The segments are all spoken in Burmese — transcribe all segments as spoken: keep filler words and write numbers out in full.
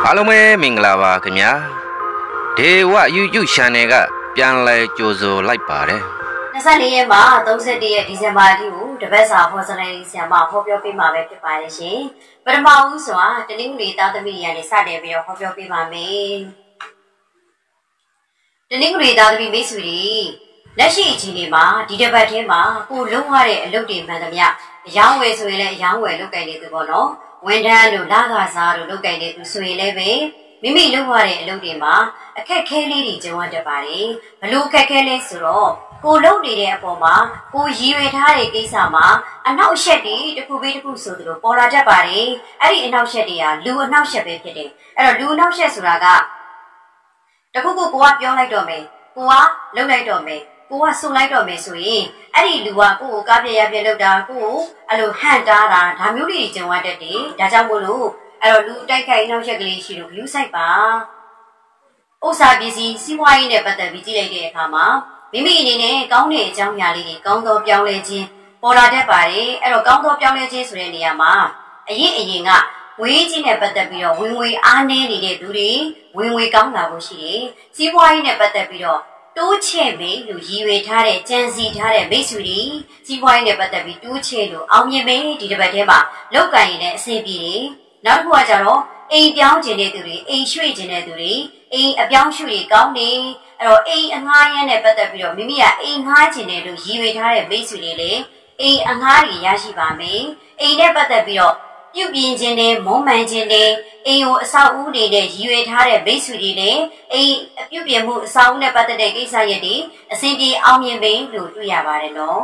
အားလုံးပဲမင်္ဂလာပါခင်ဗျာဒေဝ YouTube Channel ကပြန်လဲကြိုဆိုလိုက်ပါတယ်၂၄ရက်မှာ၃၁ရက်ဒီဇင်ဘာအထိကိုတပတ်စာဖော်စလိုင်းဆရာမဟောပြောပေးမှာပဲဖြစ်ပါတယ်ရှင်ပထမဦးစွာတနင်္ဂနွေသားသမီးတွေကနေစတင်ပြီးတော့ဟောပြောပေးပါမယ်တနင်္ဂနွေသားသမီးမိတ်ဆွေတွေလက်ရှိအချိန်လေးမှာဒီတစ်ပတ်ထဲမှာကိုလုံးဝတဲ့အလုပ်တွေမှန်သမျှအယောင်းဝယ်ဆိုရင်လည်းအယောင်းဝယ်လုပ်ကြနေသူပေါ့နော်ဝန်ထမ်းတို့လကစားတို့လုပ်ကြနေသူဆိုရင်လည်းပဲမိမိလုပ်ရတဲ့အလုပ်တွေမှာအခက်ခဲလေးတွေကြုံရတတ်ပါတယ်ဘလို့အခက်ခဲလဲဆိုတော့ကိုလုပ်နေတဲ့အပေါ်မှာကိုရည်ရွယ်ထားတဲ့ကိစ္စမှာအနောက်အချက်တွေတစ်ခုပြီးတစ်ခုဆိုသလိုပေါ်လာတတ်ပါတယ်အဲ့ဒီအနောက်ချက်တွေကလူအနောက်ချက်ပဲဖြစ်တယ်အဲ့တော့လူအနောက်ချက်ဆိုတာကတခုခုကိုကပြောလိုက်တော့မယ်ကိုကလုပ်လိုက်တော့မယ်ကိုကဆုံလိုက်တော့မယ်ဆိုရင်အဲ့ဒီလူကကိုကိုကားပြရပြလောက်တာကိုကိုအဲ့လိုဟန့်တားတာဒါမျိုးတွေကြုံရတတ်တယ်ဒါကြောင့်မို့လို့အဲ့တော့လူတိုက်ခိုက်နောက်ချက်ကလေးရှိလို့ view site ပါဥစ္စာပစ္စည်းစီးပွားရေးနဲ့ပတ်သက်ပြီးကြည့်လိုက်တဲ့အခါမှာမိမိအနေနဲ့ကောင်းတဲ့အကြောင်းအရာလေးတွေကောင်းသောပြောင်းလဲခြင်းပေါ်လာတတ်ပါတယ်အဲ့တော့ကောင်းသောပြောင်းလဲခြင်းဆိုတဲ့နေရာမှာအရင်အရင်ကဝေးကြီးနဲ့ပတ်သက်ပြီးတော့ဝင်ငွေအားနည်းနေတဲ့သူတွေဝင်ငွေကောင်းလာဖို့ရှိတယ်စီးပွားရေးနဲ့ပတ်သက်ပြီးတော့တိုးချဲ့မယ်လို့ရည်ရွယ်ထားတဲ့ကြံစီထားတဲ့မိတ်ဆွေတွေစီးပွားရေးနဲ့ပတ်သက်ပြီးတိုးချဲ့လို့အောင်မြင်မယ်ဒီတစ်ပတ်ထဲမှာလောက်ကင်ရင်လည်းအဆင်ပြေတယ်နောက်တစ်ခုကကြတော့အိမ်ပြောင်းခြင်းတဲ့သူတွေအိမ်ရွှေ့ခြင်းတဲ့သူတွေအိမ်အပြောင်းရွှေ့တွေကောင်းနေအဲ့တော့အိမ်အငှားရမ်းနဲ့ပတ်သက်ပြီးတော့မိမိကအိမ်ငှားခြင်းတယ်လို့ရည်ရွယ်ထားတဲ့မိတ်ဆွေတွေလည်းအိမ်အငှားတွေရရှိပါမယ်အိမ်နဲ့ပတ်သက်ပြီးတော့ပြုပြင်ခြင်းနဲ့မုံမှန်ခြင်းနဲ့အိမ်ကိုအဆောက်အဦတွေနဲ့ရည်ရွယ်ထားတဲ့မိတ်ဆွေတွေလည်းအိမ်အပြုပြင်မှုအဆောက်အဦနဲ့ပတ်သက်တဲ့ကိစ္စရပ်တွေအစဉ်ပြေအောင်မြင်မယ်လို့တွေ့ရပါတယ်နော်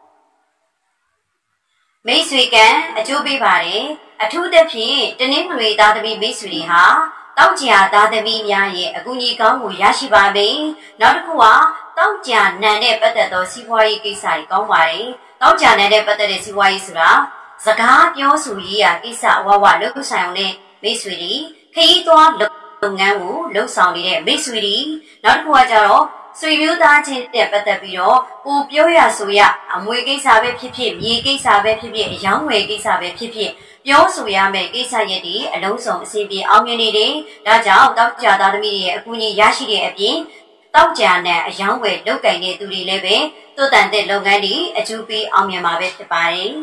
မိတ်ဆွေကအကျိုးပေးပါတယ်အထူးသဖြင့်တနင်္ဂနွေသားသမီးမိတ်ဆွေတွေဟာတောက်ကြသားသမီးများရဲ့အကူအညီကောင်းကိုရရှိပါမယ်နောက်တစ်ခုကတောက်ကြနံနဲ့ပတ်သက်သောစီးပွားရေးကိစ္စတွေကောင်းပါတယ်တောက်ကြနံနဲ့ပတ်သက်တဲ့စီးပွားရေးဆိုတာစကားပြောဆိုရေးရာကိစ္စအဝဝလုပ်ဆိုင်အောင်နဲ့မိတ်ဆွေတွေခရီးသွားလုပ်ငန်းကိုလှုပ်ဆောင်နေတဲ့မိတ်ဆွေတွေနောက်တစ်ခုကကြတော့ဆွေမျိုးသားချင်းတဲ့ပတ်သက်ပြီးတော့ကိုပြောရဆိုရအမွေကိစ္စပဲဖြစ်ဖြစ်မြေကိစ္စပဲဖြစ်ဖြစ်အယောင်းဝယ်ကိစ္စပဲဖြစ်ဖြစ်ပြောဆိုရမယ့်ကိစ္စရပ်တွေအလုံးစုံအစီအပြေအောင်မြင်နေတယ်ဒါကြောင့်တောက်ကြသားသမီးတွေရဲ့အကူအညီရရှိတဲ့အပြင်တောက်ကြနဲ့အယောင်းဝယ်လုပ်ကင်တဲ့သူတွေလည်းပဲတိုးတန်တဲ့လုပ်ငန်းတွေအကျိုးပေးအောင်မြင်မှာပဲဖြစ်ပါတယ်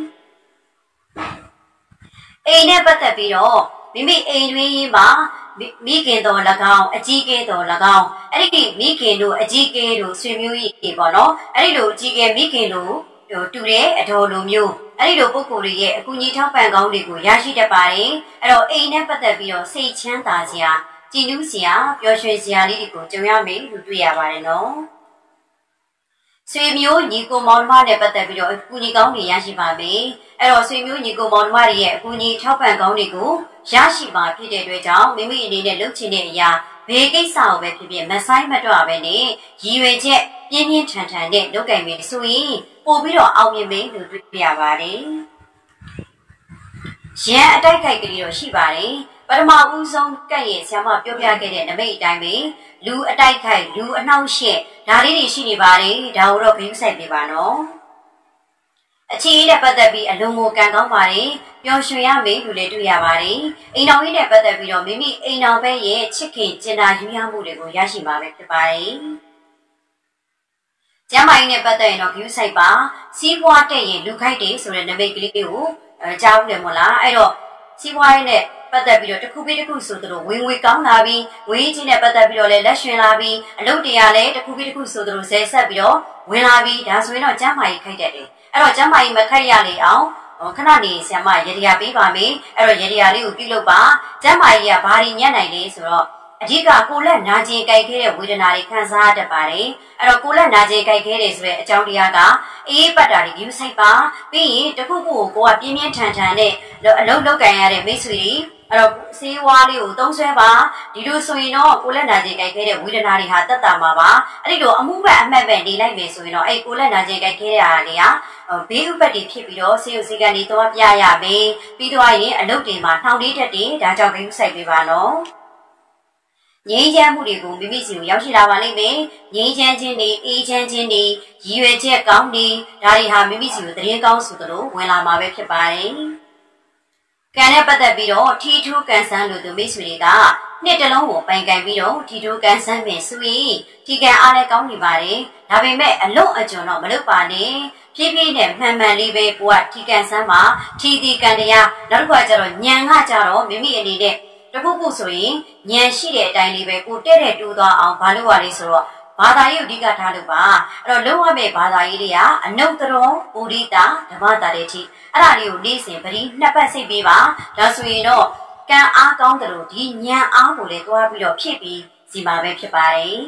အိမ်နဲ့ပတ်သက်ပြီးတော့မိမိအိမ်တွင်းမှာမိခင်တော်၎င်းအကြီးကဲတော်၎င်းအဲ့ဒီမိခင်တို့အကြီးကဲတို့ဆွေမျိုးကြီးပေါ့နော်အဲ့ဒီလိုအကြီးကဲမိခင်တို့တူတဲ့အတော်လိုမျိုးအဲ့ဒီလိုပုံကိုယ်တွေရဲ့အကူအညီထောက်ပံ့ကောင်းတွေကိုရရှိတတ်ပါတယ်အဲ့တော့အိမ်နဲ့ပတ်သက်ပြီးတော့စိတ်ချမ်းသာစရာကြည်နူးစရာပျော်ရွှင်စရာလေးတွေကိုကြုံရမယ်လို့တွေ့ရပါတယ်နော်ဆွေမျိုးညီကိုမောင်နှမနဲ့ပတ်သက်ပြီးတော့အကူအညီကောင်းတွေရရှိပါမယ်အဲ့တော့ဆွေမျိုးညီကိုမောင်နှမတွေရဲ့အကူအညီထောက်ပံ့ကောင်းတွေကိုရရှိပါဖြစ်တဲ့အတွက်ကြောင့်မိမိအနေနဲ့လုပ်ချင်တဲ့အရာဘယ်ကိစ္စကိုပဲဖြစ်ဖြစ်မဆိုင်မတော့ပဲနဲ့ရည်ရွယ်ချက်ပြင်းပြင်းထန်ထန်နဲ့လုပ်ကင်မယ်ဆိုရင်ပို့ပြီးတော့အောင်မြင်မယ်လို့တွေ့ရပါတယ်။ရန်အတိုက်ခိုက်ကလေးတော့ရှိပါတယ်။ပထမဦးဆုံးကတ်ရဲ့ဆရာမပြောပြခဲ့တဲ့နမိတ်အတိုင်းပဲလူအတိုက်ခိုက်လူအနှောင့်အယှက်ဒါလေးတွေရှိနေပါတယ်။ဒါကိုတော့ဂရုစိုက်ပေးပါနော်။အခြေအနေနဲ့ပတ်သက်ပြီးအလုံးကိုကန်ကောင်းပါတယ်။ပျော်ရွှင်ရမယ်လို့လည်းတွေ့ရပါတယ်။အိမ်တော်ကြီးနဲ့ပတ်သက်ပြီးတော့မိမိအိမ်တော်ဘက်ရဲ့ချစ်ခင်ကျင်နာယူရမှုတွေကိုရရှိမှာပဲဖြစ်ပါတယ်။ကျမ်းမာရေးနဲ့ပတ်သက်ရင်တော့ view site ပါစီးပွားတက်ရင်လူခိုက်တယ်ဆိုတဲ့နမိတ်ကလေးကိုအဲကြားဘူးတယ်မို့လားအဲ့တော့စီးပွားရေးနဲ့ပတ်သက်ပြီးတော့တစ်ခုပြီးတစ်ခုဆိုတော့ဝင်ငွေကောင်းလာပြီးငွေကြီးနဲ့ပတ်သက်ပြီးတော့လည်းလက်ရှင်လာပြီးအလုပ်တရားလည်းတစ်ခုပြီးတစ်ခုဆိုတော့ဇယ်ဆက်ပြီးတော့ဝင်လာပြီးဒါဆိုရင်တော့ကျမ်းမာရေးခိုက်တတ်တယ်အဲ့တော့ကျမ်းမာရေးမခိုက်ရလေအောင်ခဏနေဆရာမရေဒီယာပေးပါမယ်အဲ့တော့ရေဒီယာလေးကိုပြုလုပ်ပါကျမ်းမာရေးကဘာတွေညံ့နိုင်လဲဆိုတော့အဓိကကိုလက်နာကျင်ကြိုက်ခဲတဲ့ဝေဒနာတွေခံစားရတတ်ပါတယ်အဲ့တော့ကိုလက်နာကျင်ကြိုက်ခဲတယ်ဆိုတဲ့အကြောင်းတရားကအေးပတ်တာတွေ view site ပါပြီးရင်တခုခုကိုကိုကပြင်းပြင်းထန်ထန်နဲ့အလုံးလောက်ကန်ရတဲ့မိတ်ဆွေတွေအဲ့တော့ဆေးဝါးလေးကိုသုံးဆွဲပါဒီလိုဆိုရင်တော့ကိုလက်နာကျင်ကြိုက်ခဲတဲ့ဝေဒနာတွေဟာတက်တာမှာပါအဲ့ဒီလိုအမှုဘက်အမှတ်ပဲနေလိုက်မယ်ဆိုရင်တော့အဲ့ကိုလက်နာကျင်ကြိုက်ခဲတဲ့အားတွေကဘေးဥပတ်တွေဖြစ်ပြီးတော့ဆေးရုံဆေးကန်တွေတော့ပြရမယ်ပြီးတော့ရင်အလုပ်တွေမှာနှောင့်နှေးတတ်တယ်ဒါကြောင့် view site ပေးပါနော်ငြိမ်းချမ်းမှုတွေကိုမိမိစီကိုရောက်ရှိလာပါလိမ့်မယ်ငြိမ်းချမ်းခြင်းတွေအေးချမ်းခြင်းတွေရည်ရွယ်ချက်ကောင်းတွေဒါတွေဟာမိမိစီကိုတရင်ကောင်းဆိုသလိုဝင်လာမှာပဲဖြစ်ပါတယ်ကန်နဲ့ပတ်သက်ပြီးတော့ထီထူးကန်ဆန်းလို့သူမိတ်ဆွေတွေကနှစ်တလုံးကိုပိုင်ကန်ပြီးတော့ထီထူးကန်ဆန်းပင်ဆိုရင်ဒီကန်အားလည်းကောင်းနေပါတယ်ဒါပေမဲ့အလွန်အကျွံတော့မလုပ်ပါနဲ့ဖြည်းဖြည်းနဲ့မှန်မှန်လေးပဲကိုကထီကန်ဆန်းမှာထီတီကန်တရားနောက်တစ်ခါကျတော့ညံကကြတော့မိမိအနေနဲ့တခုခုဆိုရင်ညံရှိတဲ့အတိုင်းလေးပဲကိုတဲ့တဲ့တူးသွားအောင်ဘာလို့ ရလဲဆိုတော့ဘာသာရေးအဓိကထားလို့ပါအဲ့တော့လုံးဝမဲ့ဘာသာရေးတွေကအနုတ္တရောပုရိသဓမ္မတာတွေထိအဲ့ဒါလေးကိုနေ့စဉ်ပရိနှစ်ပတ်စိတ်ပေးပါဒါဆိုရင်တော့ကံအားကောင်းတယ်လို့ဒီညံအားကိုလည်းတွားပြီးတော့ဖြစ်ပြီးစီမှာပဲဖြစ်ပါတယ်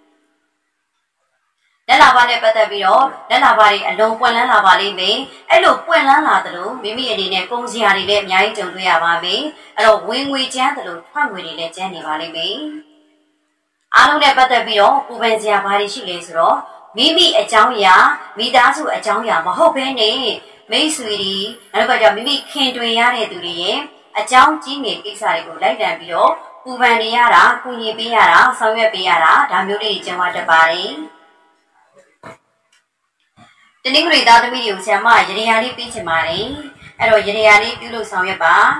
လက်လာပါနဲ့ပတ်သက်ပြီးတော့လက်လာပါတွေအလုံးပွင့်လန်းလာပါလိမ့်မယ်အဲ့လိုပွင့်လန်းလာတယ်လို့မိမိအနေနဲ့ကုန်စရာတွေလည်းအများကြီးကြုံတွေ့ရပါမယ်အဲ့တော့ဝင်ငွေကျန်းတယ်လို့ထွက်ငွေတွေလည်းကျန်းနေပါလိမ့်မယ်အားလုံးနဲ့ပတ်သက်ပြီးတော့ပူပန်စရာဘာတွေရှိလဲဆိုတော့မိမိအကြောင်းအရာမိသားစုအကြောင်းအရာမဟုတ်ဘဲနဲ့မိတ်ဆွေတွေနောက်တစ်ခါကျမိမိခင်တွင်ရတဲ့သူတွေရဲ့အကြောင်းကြီးငယ်ကိစ္စတွေကိုလိုက်တန်ပြီးတော့ပူပန်နေရတာ၊ကုညီပေးရတာ၊ဆောင်ရွက်ပေးရတာဒါမျိုးလေးကျန်သွားတတ်ပါတယ်။တနင်္ဂနွေသားသမီးတွေကိုဆရာမရေဒီယာလေးပေးချင်ပါတယ်။အဲ့တော့ရေဒီယာလေးပြုလို့ဆောင်ရွက်ပါ။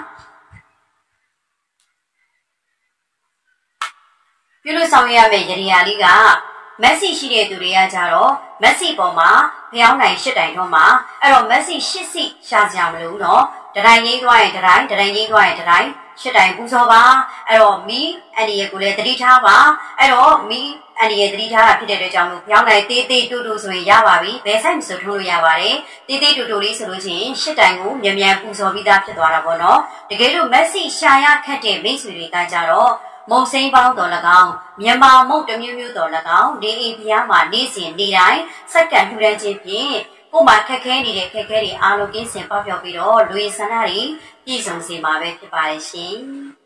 ပြုလို့ဆောင်ရွက်ရမယ့်ရေဒီယာလေးကမက်ဆီရှိတဲ့သူတွေကကြတော့မက်ဆီပေါ်မှာဖျောင်းနိုင်ရှစ်တိုင်တော့မှာအဲ့တော့မက်ဆီရှစ်စီရှာကြမလို့နော်တတိုင်းကြီးသွားရင်တတိုင်းတတိုင်းကြီးသွားရင်တတိုင်းရှစ်တိုင်ပူဇော်ပါအဲ့တော့မီးအန်ဒီရဲ့ကိုလည်းတတိထားပါအဲ့တော့မီးအန်ဒီရဲ့တတိထားတာဖြစ်တဲ့အတွက်ကြောင့်မို့ဖျောင်းနိုင်တေးသေးတူတူဆိုရင်ရပါပြီဘယ်ဆိုင်မဆိုထိုးလို့ရပါတယ်တေးသေးတူတူလေးဆိုလို့ရှိရင်ရှစ်တိုင်ကိုမြန်မြန်ပူဇော်ပြီးသားဖြစ်သွားတာပေါ့နော်တကယ်လို့မက်ဆီရှာရခက်တဲ့မိတ်ဆွေတွေကကြတော့မုံစိမ်းပေါင်းတော်၎င်းမြန်မာမုတ်တမျိုးမျိုးတော်၎င်းဒီအိမ်ဖျားမှာနေ့စဉ်နေ့တိုင်းစက္ကန့်ထူထမ်းခြင်းဖြင့်ကိုယ်မှာခက်ခဲနေတဲ့ခက်ခဲတွေအားလုံးကင်းစင်ပေါက်ပြောက်ပြီးတော့လူရည်ဆန္ဒတွေပြည့်စုံစေမှာပဲဖြစ်ပါတယ်ရှင်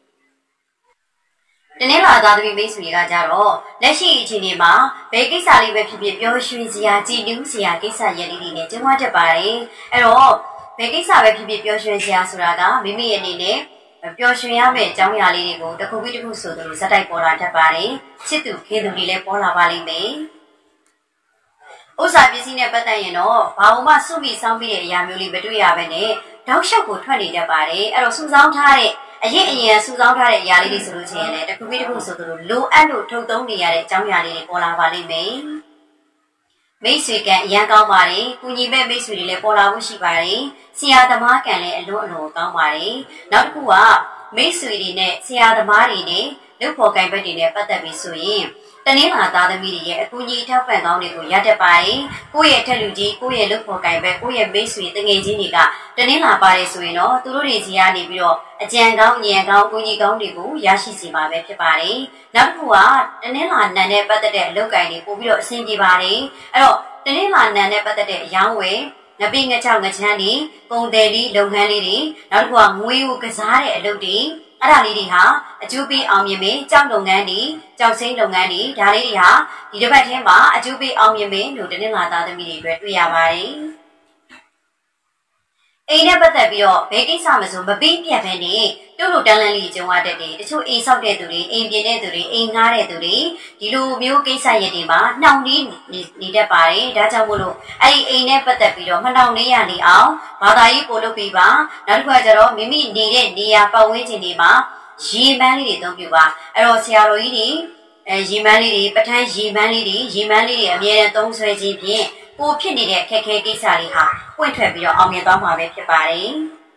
တနင်္လာသားသမီးမိတ်ဆွေတွေကကြတော့လက်ရှိအချိန်ဒီမှာဘယ်ကိစ္စလေးပဲဖြစ်ဖြစ်ပျော်ရွှင်စရာကြည်နူးစရာကိစ္စရည်လေးတွေနဲ့ကျင်းပတတ်ပါတယ်အဲ့တော့ဘယ်ကိစ္စပဲဖြစ်ဖြစ်ပျော်ရွှင်စရာဆိုတာကမိမိရဲ့အနေနဲ့ပျော်ရွှင်ရမယ့်အကြောင်းအရာလေးတွေကိုတစ်ခုပြီးတစ်ခုဆိုသလိုဇက်တိုက်ပေါ်လာတတ်ပါတယ်ချစ်သူခင်သူတွေလည်းပေါ်လာပါလိမ့်မယ်ဥစ္စာပစ္စည်းနဲ့ပတ်သက်ရင်တော့ဘာမှစုပြီးစောင်းပြီးတဲ့အရာမျိုးလေးမတွေ့ရဘဲနဲ့တောက်လျှောက်ကိုထွက်နေတတ်ပါတယ်အဲ့တော့စုဆောင်းထားတဲ့အရင်အရင်စုဆောင်းထားတဲ့အရာလေးတွေဆိုလို့ရှိရင်လည်းတစ်ခုပြီးတစ်ခုဆိုသလိုလိုအပ်လို့ထုတ်သုံးနေရတဲ့အကြောင်းအရာလေးတွေပေါ်လာပါလိမ့်မယ်မိတ်ဆွေကအရန်ကောင်းပါတယ်။ကုညီမဲ့မိတ်ဆွေတွေလည်းပေါ်လာဖို့ရှိပါတယ်။ဆရာသမားကံလည်းအလွန်အလွန်ကောင်းပါတယ်။နောက်တစ်ခုကမိတ်ဆွေတွေနဲ့ဆရာသမားတွေနဲ့လုပ်ဖော်ကိုင်ဘက်တွေနဲ့ပတ်သက်ပြီးဆိုရင်တနင်္လာသားသမီးတွေရဲ့အကူအညီထောက်ပံ့ကောင်းတွေကိုရတတ်ပါတယ်။ကိုယ့်ရဲ့ထက်လူကြီးကိုယ့်ရဲ့လုပ်ဖော်ကိုင်ဘက်ကိုယ့်ရဲ့မိတ်ဆွေတငယ်ချင်းတွေကတနင်္လာပါတယ်ဆိုရင်တော့သူတို့တွေကြီးကနေပြီးတော့အကြံကောင်းဉာဏ်ကောင်းအကူအညီကောင်းတွေကိုရရှိစေမှာပဲဖြစ်ပါတယ်။နောက်တစ်ခုကတနင်္လာနံနဲ့ပတ်သက်တဲ့အလုပ်ကိုင်တွေပို့ပြီးတော့အဆင်ပြေပါတယ်။အဲ့တော့တနင်္လာနံနဲ့ပတ်သက်တဲ့အယောင်းဝယ်ငပိငချောက်ငချမ်းတွေကုန်တယ်လေးလုပ်ငန်းလေးတွေနောက်တစ်ခုကငွေကိုကစားတဲ့အလုပ်တွေအဲ့ဒါလေးတွေဟာအကျိုးပေးအောင်မြင်မယ်ကြောက်လုပ်ငန်းတွေကြောက်စိမ့်လုပ်ငန်းတွေဒါလေးတွေဟာဒီတစ်ပတ်ထဲမှာအကျိုးပေးအောင်မြင်မယ်လို့တနင်္လာသားသမီးတွေအတွက်တွေ့ရပါတယ်အိမ်နဲ့ပတ်သက်ပြီးတော့ဘယ်ကိစ္စမဆိုမပြီးပြတ်ပဲနဲ့တို့လိုတန်းလန်းလေးကျုံရတတ်တယ်တချို့အိမ်ဆောက်တဲ့သူတွေအိမ်ပြင်တဲ့သူတွေအိမ်ငှားတဲ့သူတွေဒီလိုမျိုးကိစ္စရက်တွေမှာနှောင့်နှေးနေတတ်ပါတယ်ဒါကြောင့်မို့လို့အဲ့ဒီအိမ်နဲ့ပတ်သက်ပြီးတော့မနှောင့်နှေးရနေအောင်ဘာသာရေးပို့လုပ်ပေးပါနောက်တစ်ခါကျတော့မိမိနေတဲ့နေရာပတ်ဝန်းကျင်တွေမှာရေမန်းလေးတွေသုံးပြပါအဲ့တော့ဆရာတော်ကြီးတွေအဲရေမန်းလေးတွေပဋ္ဌာန်းရေမန်းလေးတွေရေမန်းလေးတွေအမြဲတမ်းသုံးဆွဲခြင်းဖြင့်ကိုဖြစ်နေတဲ့အခက်အခဲကိစ္စတွေဟာပွင့်ထွက်ပြီးတော့အောင်မြင်သွားမှာပဲဖြစ်ပါတယ်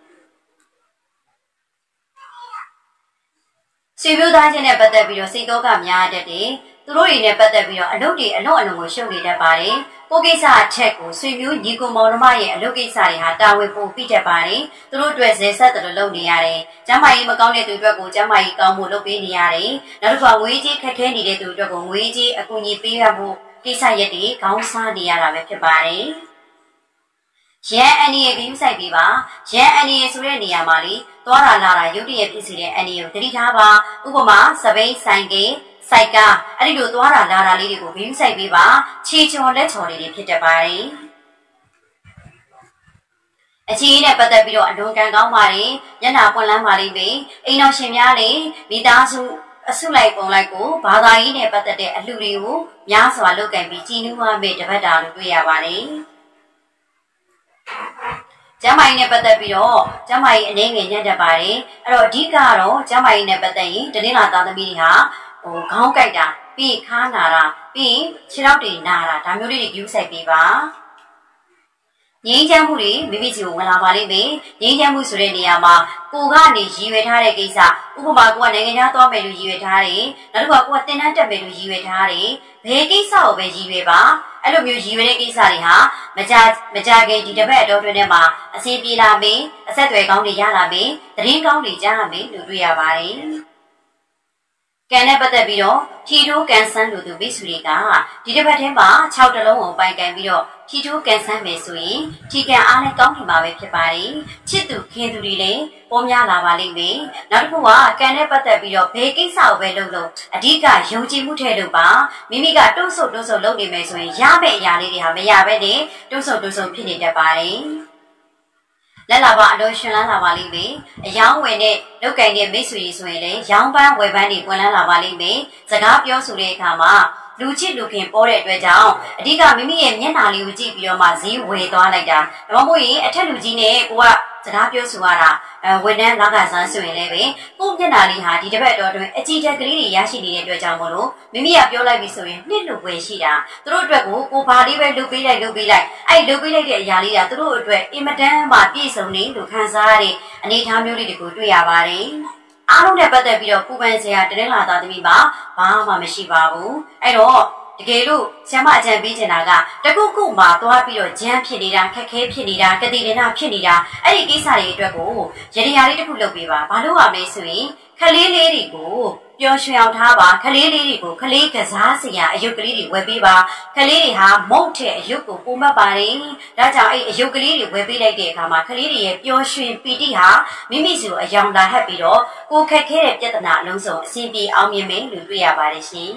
ဆွေမျိုးသားချင်းနဲ့ပတ်သက်ပြီးတော့စိတ်တော့ကများတတ်တယ်သူတို့တွေနဲ့ပတ်သက်ပြီးတော့အလုပ်တွေအလွန်အလွန်ကိုရှုပ်နေတတ်ပါတယ်ကိုကိစ္စအချက်ကိုဆွေမျိုးညီကိုမောင်နှမရဲ့အလုပ်ကိစ္စတွေဟာတာဝန်ပိုပြီးတတ်ပါတယ်သူတို့အတွက်ဇေဆက်တယ်လို့လုပ်နေရတယ်ကျမ်းမာရေးမကောင်းတဲ့သူအတွက်ကိုကျမ်းမာရေးကောင်းဖို့လုပ်ပေးနေရတယ်နောက်တစ်ခါငွေကြေးခက်ခဲနေတဲ့သူအတွက်ကိုငွေကြေးအကူအညီပေးရဖို့ကိစ္စရက်တွေခေါင်းစားနေရတာပဲဖြစ်ပါတယ်ရန်အန်ဒီရဲ့ဂိမ်းဆိုင်ပြီးပါရန်အန်ဒီရဲ့ဆိုတဲ့နေရာမှာလေသွားတာလာတာရုပ်တရက်ဖြစ်စီတဲ့အန်ဒီကိုတတိထားပါဥပမာစပိန်ဆိုင်ကေစိုက်ကအဲ့ဒီလိုသွားတာလာတာလေးတွေကိုဂိမ်းဆိုင်ပြီးပါခြေချော်လက်ချော်လေးတွေဖြစ်တတ်ပါတယ်အချီးနဲ့ပတ်သက်ပြီးတော့အလွန်ကံကောင်းပါတယ်ညနာပွင့်လန်းပါလိမ့်မယ်အိမ်တော်ရှင်များလေမိသားစုအစုလိုက်ပုံလိုက်ကိုဘာသာရေးနဲ့ပတ်သက်တဲ့အလှူတွေကိုများစွာလုပ်ကင်ပြီးကြည်နူးရမယ့်တပတ်တာလို့တွေ့ရပါတယ်ကျမ်းမာရေးနဲ့ပတ်သက်ပြီးတော့ကျမ်းမာရေးအနေငယ်ညံ့တတ်ပါတယ်အဲ့တော့အဓိကကတော့ကျမ်းမာရေးနဲ့ပတ်သက်ရင်တနင်္လာသားသမီးတွေဟာဟိုခေါင်းကိုက်တာပြီးခါနာတာပြီးခြေထောက်တွေနာတာဒါမျိုးလေးတွေယူဆိုင်ပေးပါငြိမ်းချမ်းမှုတွေမိမိစီကိုဝင်လာပါလိမ့်မယ်ငြိမ်းချမ်းမှုဆိုတဲ့နေရာမှာကိုကနေရည်ရွယ်ထားတဲ့ကိစ္စဥပမာကိုကနိုင်ငံခြားသွားမယ်လို့ရည်ရွယ်ထားတယ်နောက်တစ်ခါကိုကတင်တန်းတက်မယ်လို့ရည်ရွယ်ထားတယ်ဘယ်ကိစ္စကိုပဲရည်ရွယ်ပါအဲ့လိုမျိုးရည်ရွယ်တဲ့ကိစ္စတွေဟာမကြမကြခင်ဒီတစ်ပတ်အတော်တွင်ထဲမှာအစီပြေလာမယ်အဆက်အသွယ်ကောင်းတွေရလာမယ်သတင်းကောင်းတွေကြားရမယ်လို့တွေ့ရပါတယ်ကံနဲ့ပတ်သက်ပြီးတော့ထီထိုးကန်ဆန်းလို့သူမိတ်ဆွေတွေကဒီတစ်ပတ်ထဲမှာ၆တလုံးကိုပိုင်ကန်ပြီးတော့ထီထိုးကန်ဆန်းမယ်ဆိုရင်ထီကန်အားနဲ့ကောင်းထင်မှာပဲဖြစ်ပါတယ်ချစ်သူခင်သူတွေလည်းပေါ်များလာပါလိမ့်မယ်နောက်တစ်ခုကကံနဲ့ပတ်သက်ပြီးတော့ဘယ်ကိစ္စကိုပဲလုပ်လို့အဓိကယုံကြည်မှုထဲလို့ပါမိမိကတွန့်ဆုတ်တွန့်ဆုတ်လုပ်နေမယ်ဆိုရင်ရမယ့်အရာလေးတွေဟာမရဘဲနဲ့တွန့်ဆုတ်တွန့်ဆုတ်ဖြစ်နေတတ်ပါတယ်လက်လာပါအလို့ရှင်လန်းလာပါလိမ့်မယ်အယောင်းဝယ်နဲ့လုတ်ကင်တဲ့မိတ်ဆွေတွေဆိုရင်လည်းရောင်းပန်းဝယ်ပန်းတွေပွင့်လန်းလာပါလိမ့်မယ်စကားပြောဆိုတဲ့အခါမှာလူချစ်လူခင်ပေါ်တဲ့အတွက်ကြောင့်အဓိကမိမိရဲ့မျက်နှာလေးကိုကြည့်ပြီးတော့မှဈေးဝယ်သွားလိုက်တာဒါမှမဟုတ်ရင်အထက်လူကြီးနဲ့ကိုကစကားပြောဆိုရတာအဲဝန်ထမ်းလောက်ကစားဆိုရင်လည်းပဲကိုမျက်နှာလေးဟာဒီတစ်ပတ်တော့အတွင်းအကြည့်ချက်ကလေးတွေရရှိနေတဲ့အတွက်ကြောင့်မလို့မိမိကပြောလိုက်ပြီဆိုရင်နှစ်လူပဲရှိတာသူတို့အတွက်ကိုကိုဘာလေးပဲလုပ်ပေးလိုက်လုပ်ပေးလိုက်အဲ့လုပ်ပေးလိုက်တဲ့အရာလေးကသူတို့အတွက်အင်မတန်မှပြည့်စုံနေလို့ခံစားရတဲ့အနေအထားမျိုးလေးတွေကိုတွေ့ရပါတယ်အားလုံးနဲ့ပတ်သက်ပြီးတော့ပူပန်စရာတရင်လာသားသမီးပါဘာမှမရှိပါဘူးအဲ့တော့တကယ်လို့ဆ iam မအကြံပေးချင်တာကတခုခုမှသွားပြီးတော့ဂျမ်းဖြစ်နေတာခက်ခဲဖြစ်နေတာကတိရဏဖြစ်နေတာအဲ့ဒီကိစ္စတွေအတွက်ကိုရရရာလေးတစ်ခုလုပ်ပေးပါဘာလို့ရမလဲဆိုရင်ခလေးလေးတွေကိုပျော်ရွှင်အောင်ထားပါခလေးလေးတွေကိုခလေးကစားစရာအယုတ်ကလေးတွေဝယ်ပေးပါခလေးတွေဟာမုတ်တဲ့အယုတ်ကိုပုံမှတ်ပါတယ်ဒါကြောင့်အဲ့အယုတ်ကလေးတွေဝယ်ပေးလိုက်တဲ့အခါမှာခလေးတွေရဲ့ပျော်ရွှင်ပီတိဟာမိမိစီကိုအယောင်လာဟပ်ပြီးတော့ကိုခက်ခဲတဲ့ပြဿနာအလုံးစုံအဆင်ပြေအောင်မြင်မယ်လို့တွေ့ရပါတယ်ရှင်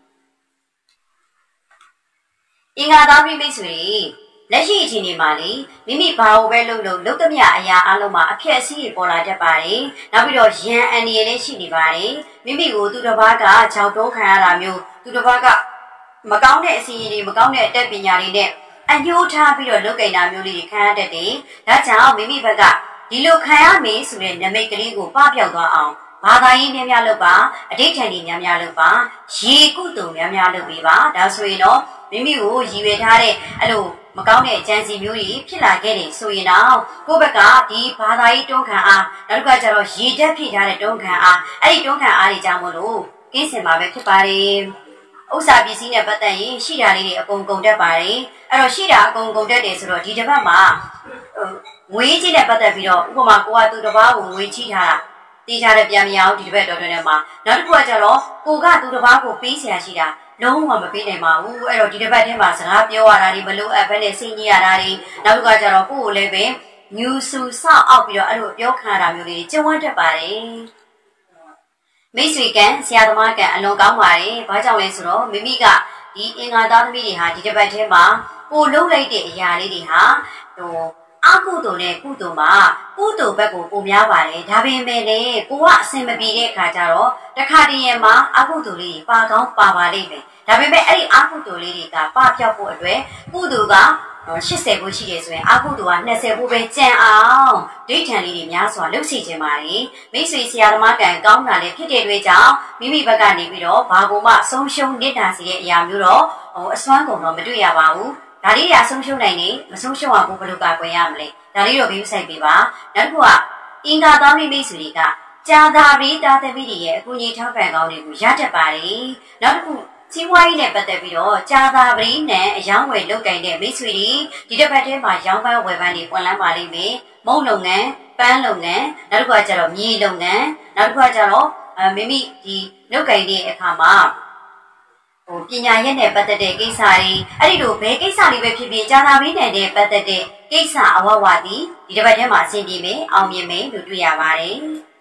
အင်္ဂါသားမိတ်ဆွေလက်ရှိအချိန်ဒီမှာလေမိမိဘာလို့ပဲလုပ်လို့လုပ်သမျှအရာအလုံးမှာအဖြစ်အစည်းပေါ်လာတတ်ပါတယ်နောက်ပြီးတော့ရန်အန်ဒီရလည်းရှိနေပါတယ်မိမိကိုသူတစ်ပါးကကြောက်တုံးခံရတာမျိုးသူတစ်ပါးကမကောင်းတဲ့အစီအရင်တွေမကောင်းတဲ့အတတ်ပညာတွေနဲ့အညှိုးထားပြီးတော့လုပ်ကိန်းတာမျိုးတွေခံရတတ်တယ်ဒါကြောင့်မိမိဘက်ကဒီလိုခံရမယ်ဆိုတဲ့နမိတ်ကလေးကိုပပျောက်သွားအောင်ဘာသာရေးများများလုပ်ပါအဋိဌာန်ကြီးများများလုပ်ပါရေကုတုံများများလုပ်ပေးပါဒါဆိုရင်တော့မိမိကိုရည်ရွယ်ထားတဲ့အဲ့လိုမကောင်းတဲ့အကြံစီမျိုးကြီးဖြစ်လာခဲ့တယ်ဆိုရင်တော့ကိုယ့်ဘက်ကဒီဘာသာရေးတွန်းခံအားနောက်တစ်ခါကျတော့ရေတက်ဖြစ်ထားတဲ့တွန်းခံအားအဲ့ဒီတွန်းခံအားတွေကြောင့်မလို့ကင်းစင်ပါပဲဖြစ်ပါတယ်ဥစ္စာပစ္စည်းနဲ့ပတ်သက်ရင်ရှိတာလေးတွေအကုန်ကုန်တတ်ပါတယ်အဲ့တော့ရှိတာအကုန်ကုန်တတ်တယ်ဆိုတော့ဒီတစ်ပတ်မှာငွေကြီးနဲ့ပတ်သက်ပြီးတော့ဥပမာကိုကသူတစ်ပါးကိုငွေချိထားတာတေးထားတဲ့ပြန်မရအောင်ဒီတစ်ပတ်တော်တွင်ထဲမှာနောက်တစ်ခုကကျတော့ကိုကသူတစ်ပါးကိုပေးเสียရှိတာလုံးဝမပေးနိုင်ပါဘူးအဲ့တော့ဒီတစ်ပတ်ထဲမှာစကားပြောရတာဒီမလို့အပ်ဘဲနဲ့စိတ်ညစ်ရတာဒီနောက်ကကျတော့ကိုကိုလည်းပဲညူဆူဆောက်အောက်ပြီးတော့အဲ့လိုပြောခံရတာမျိုးလေးကျုံဝတ်တတ်ပါတယ်မိတ်ဆွေကံဆရာသမားကံအလွန်ကောင်းပါတယ်ဘာကြောင့်လဲဆိုတော့မိမိကဒီအင်္ဂါသားသမီးတွေဟာဒီတစ်ပတ်ထဲမှာကိုလုံးလိုက်တဲ့အရာလေးတွေဟာဟိုအကုသိုလ်နဲ့ကုသိုလ်မှာကုသိုလ်ဘက်ကိုပုံများပါတယ်ဒါပေမဲ့လေကိုကအစင်မပြေတဲ့အခါကျတော့တခါတည်းရမှာအကုသိုလ်လေးပါကောင်းပါပါလိမ့်မယ်ဒါပေမဲ့အဲ့ဒီအကုသိုလ်လေးတွေကပပျောက်ဖို့အတွက်ကုသိုလ်က၈၀ကိုရှိတယ်ဆိုရင်အကုသိုလ်က၂၀ကိုပဲကြံအောင်ဒိဋ္ဌံလေးတွေများစွာလုပ်စီခြင်းပါလေမိတ်ဆွေဆရာသမားကံကောင်းတာလည်းဖြစ်တဲ့အတွက်ကြောင့်မိမိဘက်ကနေပြီးတော့ဘာကိုမှဆုံးရှုံးနေတာစီတဲ့အရာမျိုးတော့ဟိုအစွမ်းကုန်တော့မတွေ့ရပါဘူးဒါလေးတွေအဆုံးရှုံးနိုင်နေမဆုံးရှုံးအောင်ဘယ်လိုကာကွယ်ရမလဲဒါလေးတော့ဘီးဆိုင်ပေးပါနောက်တစ်ခုကအင်္ဂါသားမိမိဆွေတွေကကြာသာပြီးတာသမီးတွေရဲ့အကူအညီထောက်ပံ့ကောင်းတွေကိုရတတ်ပါတယ်နောက်တစ်ခုစီးပွားရေးနဲ့ပတ်သက်ပြီးတော့ကြာသာပရိနဲ့အယောင်းဝယ်လုပ်ကင်တဲ့မိတ်ဆွေတွေဒီတစ်ပတ်ထဲမှာရောင်းပန်းဝယ်ပန်းတွေပွင့်လန်းပါလိမ့်မယ်မုံလုပ်ငန်းပန်းလုပ်ငန်းနောက်တစ်ခုကကျတော့မြေလုပ်ငန်းနောက်တစ်ခုကကျတော့မိမိဒီလုပ်ကင်တဲ့အခါမှာဟိုပညာရက်နဲ့ပတ်သက်တဲ့ကိစ္စတွေအဲ့ဒီလိုဘယ်ကိစ္စတွေပဲဖြစ်ဖြစ်ကြာသာပရိနဲ့ပတ်သက်တဲ့ကိစ္စအဝဝတီဒီတစ်ပတ်ထဲမှာအဆင်ပြေမယ်အောင်မြင်မယ်လို့တွေ့ရပါတယ်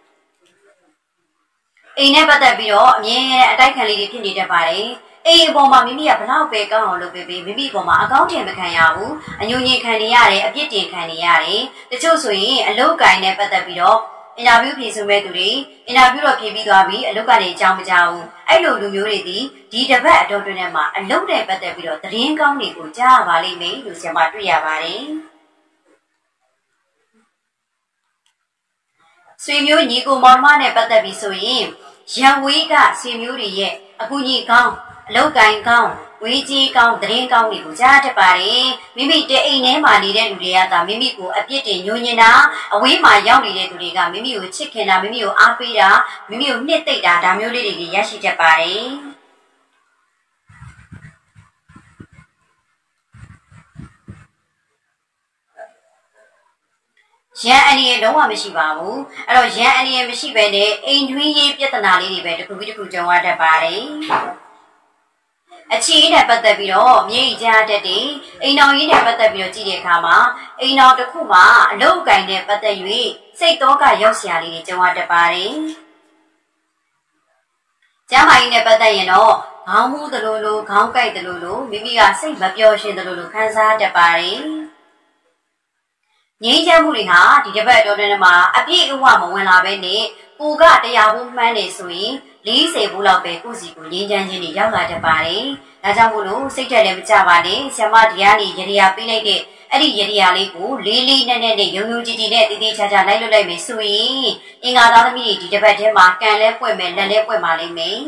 အိမ်နဲ့ပတ်သက်ပြီးတော့အမြဲအတိုက်ခံလေးတွေဖြစ်နေတတ်ပါတယ်အိမ်အပေါ်မှာမိမိကဘလောက်ပဲကောင်းအောင်လုပ်ပေးပေးမိမိအပေါ်မှာအကောင်းထင်မခံရဘူးအညိုညင်ခံနေရတယ်အပြစ်တင်ခံနေရတယ်တချို့ဆိုရင်အလုပ်ကိုင်နဲ့ပတ်သက်ပြီးတော့အင်တာဗျူးဖြေဆိုမဲ့သူတွေအင်တာဗျူးတော့ဖြေပြီးသွားပြီအလုပ်ကနေအကြောင်းမကြောက်ဘူးအဲ့လိုလူမျိုးတွေဒီဒီတစ်ပတ်အတော်တွင်ထဲမှာအလုပ်နဲ့ပတ်သက်ပြီးတော့သတင်းကောင်းတွေကိုကြားရပါလိမ့်မယ်လို့ဆရာမတွေ့ရပါတယ်ဆွေမျိုးညီကိုမောင်နှမနဲ့ပတ်သက်ပြီးဆိုရင်ရန်ဝေးကဆွေမျိုးတွေရဲ့အကူအညီကောင်းအလောက်ကိုင်းကောင်းဝေးကြီးကောင်းသတင်းကောင်းတွေကိုကြားတတ်ပါတယ်မိမိတဲ့အိမ်ထဲမှာနေတဲ့လူတွေကသာမိမိကိုအပြစ်တင်ညှို့ညင်တာအဝေးမှာရောက်နေတဲ့သူတွေကမိမိကိုချစ်ခင်တာမိမိကိုအားပေးတာမိမိကိုနှစ်သိမ့်တာဒါမျိုးလေးတွေရရှိတတ်ပါတယ်ရန်အန်ရီလုံးဝမရှိပါဘူးအဲ့တော့ရန်အန်ရီမရှိဘဲနဲ့အိမ်တွင်းရေးပြဿနာလေးတွေပဲတစ်ခုပြီးတစ်ခုကြုံရတတ်ပါတယ်အခြေအနေနဲ့ပတ်သက်ပြီးတော့မြေကြီးကြားတတ်တယ်အိမ်တော်ကြီးနဲ့ပတ်သက်ပြီးတော့ကြည့်တဲ့အခါမှာအိမ်တော်တစ်ခုမှာအလုတ်ကိုင်းနဲ့ပတ်သက်၍စိတ်တော့ကရောက်စရာလေးတွေကြုံရတတ်ပါတယ်ကျမ်းမာရေးနဲ့ပတ်သက်ရင်တော့ခေါင်းမူးသလိုလိုခေါင်းကိုက်သလိုလိုမိမိကစိတ်မပျော်ရွှင်သလိုလိုခံစားတတ်ပါတယ်ငြိမ်းချမ်းမှုတွေဟာဒီတစ်ပတ်တော်တွင်မှာအပြည့်အဝမဝင်လာဘဲနဲ့ကိုကတရားဖို့မှန်းနေဆိုရင်လေးဆယ်ဘူးလောက်ပဲကိုစီကိုငြိမ်းချမ်းခြင်းတွေရောက်လာတတ်ပါတယ်။ဒါကြောင့်မို့လို့စိတ်ထက်လည်းမကြပါနဲ့ဆ iam မဒီကနေရေရာပေးလိုက်တဲ့အဲ့ဒီရေရာလေးကိုလေးလေးနက်နက်နဲ့ယုံယုံကြည်ကြည်နဲ့တည်တည်ချာချာလိုက်လွတ်လိုက်မယ်ဆိုရင်အင်္ဂါသားသမီးတွေဒီတစ်ပတ်ထဲမှာကံလဲပွင့်မယ်လက်လဲပွင့်ပါလိမ့်မယ်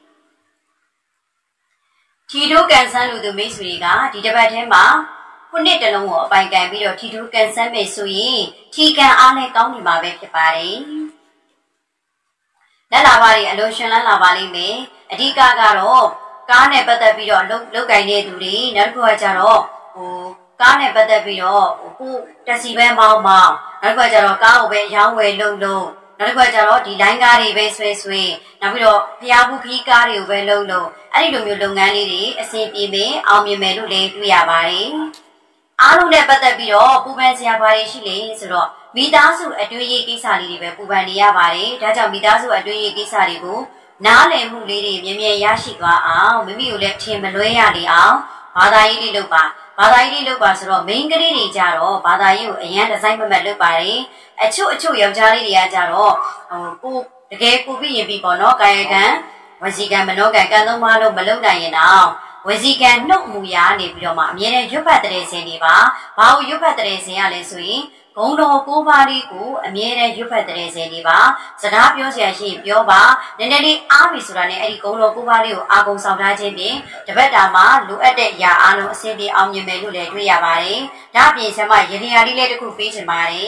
။ထီတို့ကန်ဆန်းလူသူမိတ်ဆွေတွေကဒီတစ်ပတ်ထဲမှာခုနှစ်တလုံးကိုအပိုင်ကန်ပြီးတော့ထီတို့ကန်ဆန်းမယ်ဆိုရင်ထီကန်အားနဲ့ကောင်းနေမှာပဲဖြစ်ပါတယ်။လက်လာပါတွေအလုံးရှင်လန်းလာပါလိမ့်မယ်အဓိကကတော့ကားနဲ့ပတ်သက်ပြီးတော့လုတ်လုတ်ကင်တဲ့သူတွေနောက်တစ်ခုကကျတော့ဟိုကားနဲ့ပတ်သက်ပြီးတော့ဟိုကိုတက်စီပဲမောင်းမောင်းနောက်တစ်ခုကကျတော့ကားကိုပဲရောင်းဝယ်လုံလုံနောက်တစ်ခုကကျတော့ဒီလိုင်းကားတွေပဲဆွဲဆွဲနောက်ပြီးတော့ဖျားဘူးခီးကားတွေကိုပဲလုံလုံအဲ့ဒီလိုမျိုးလုပ်ငန်းလေးတွေအဆင်ပြေမယ်အောင်မြင်မယ်လို့လည်းတွေ့ရပါတယ်အားလုံးနဲ့ပတ်သက်ပြီးတော့ပူပန်စရာဘာတွေရှိလဲဆိုတော့မိသားစုအတွင်းရေးကိစ္စလေးတွေပဲပူပန်နေရပါတယ်ဒါကြောင့်မိသားစုအတွင်းရေးကိစ္စတွေကိုနားလည်မှုလေးတွေမြဲမြဲရရှိသွားအောင်မိမိကိုလည်းထင်မလွဲရလေအောင်ဘာသာရေးလေးလုပ်ပါဘာသာရေးလေးလုပ်ပါဆိုတော့ main ကလေးတွေကြတော့ဘာသာရေးကိုအရန်ဒီဇိုင်းမမတ်လုပ်ပါတယ်အချို့အချို့ယောက်ျားလေးတွေကကြတော့ဟိုကိုတကယ်ကိုပြရင်ပြီးပေါ့နော်ကာယကံဝစီကံမနောကံကံသုံးပါးလုံးမလုပ်နိုင်ရင်တော့ဝစီကံနှုတ်မူရာနေပြီးတော့မှအမြဲတမ်းရွတ်ဖတ်တဲ့စင်တွေပါဘာလို့ရွတ်ဖတ်တဲ့စင်ရလဲဆိုရင်ဂုံတော်ကိုးပါးလေးကိုအမြဲတမ်းရွတ်ဖတ်တဲ့စင်တွေပါစကားပြောစရာရှိရင်ပြောပါနည်းနည်းလေးအားပြီဆိုတာနဲ့အဲ့ဒီဂုံတော်ကိုးပါးလေးကိုအာကုန်ဆောင်ထားခြင်းဖြင့်တပတ်တာမှာလိုအပ်တဲ့ຢာအားလုံးအစီအပြေအောင်မြင်မယ်လို့လည်းတွေ့ရပါတယ်ဒါအပြင်ဆရာမရေနေရာလေးလည်းတစ်ခုပေးချင်ပါတယ်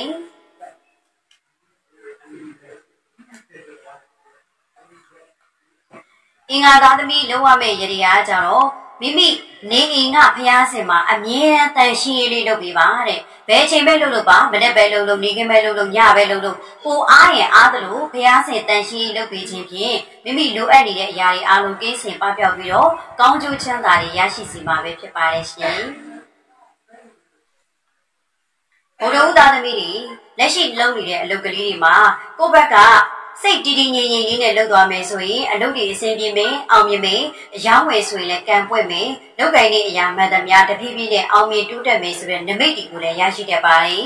အင်္ဂါသားသမီးလုံးဝမဲ့ရေရာကြတော့မိမိနေအိမ်ကဖျားစင်မှာအမြဲတမ်းရှင်းရေးလေးလုပ်ပေးပါတဲ့ဘယ်ချိန်ပဲလုပ်လို့ပါမနေ့ပဲလုပ်လို့နေခင်းပဲလုပ်လို့ညပဲလုပ်လို့ကိုအားရင်အားသလိုဖျားစင်တန်ရှင်းရေးလုပ်ပေးခြင်းဖြင့်မိမိလိုအပ်နေတဲ့အရာတွေအားလုံးကင်းစင်ပပျောက်ပြီးတော့ကောင်းကျိုးချမ်းသာတွေရရှိစီမှာပဲဖြစ်ပါတယ်ရှင်ဘုရားဦးသားသမီးတွေလက်ရှိလုပ်နေတဲ့အလုပ်ကလေးတွေမှာကိုယ့်ဘက်ကစိတ်တည်တည်ငြိမ်ငြိမ်လေးနဲ့လုပ်သွားမယ်ဆိုရင်အလုပ်တွေအဆင်ပြေမယ်အောင်မြင်မယ်အယောင်းဝယ်ဆိုရင်လည်းကံပွင့်မယ်လုပ်ကိုင်တဲ့အရာမှန်သမျှတဖြည်းဖြည်းနဲ့အောင်မြင်တိုးတက်မယ်ဆိုတဲ့နမိတ်တွေကိုလည်းရရှိတတ်ပါတယ်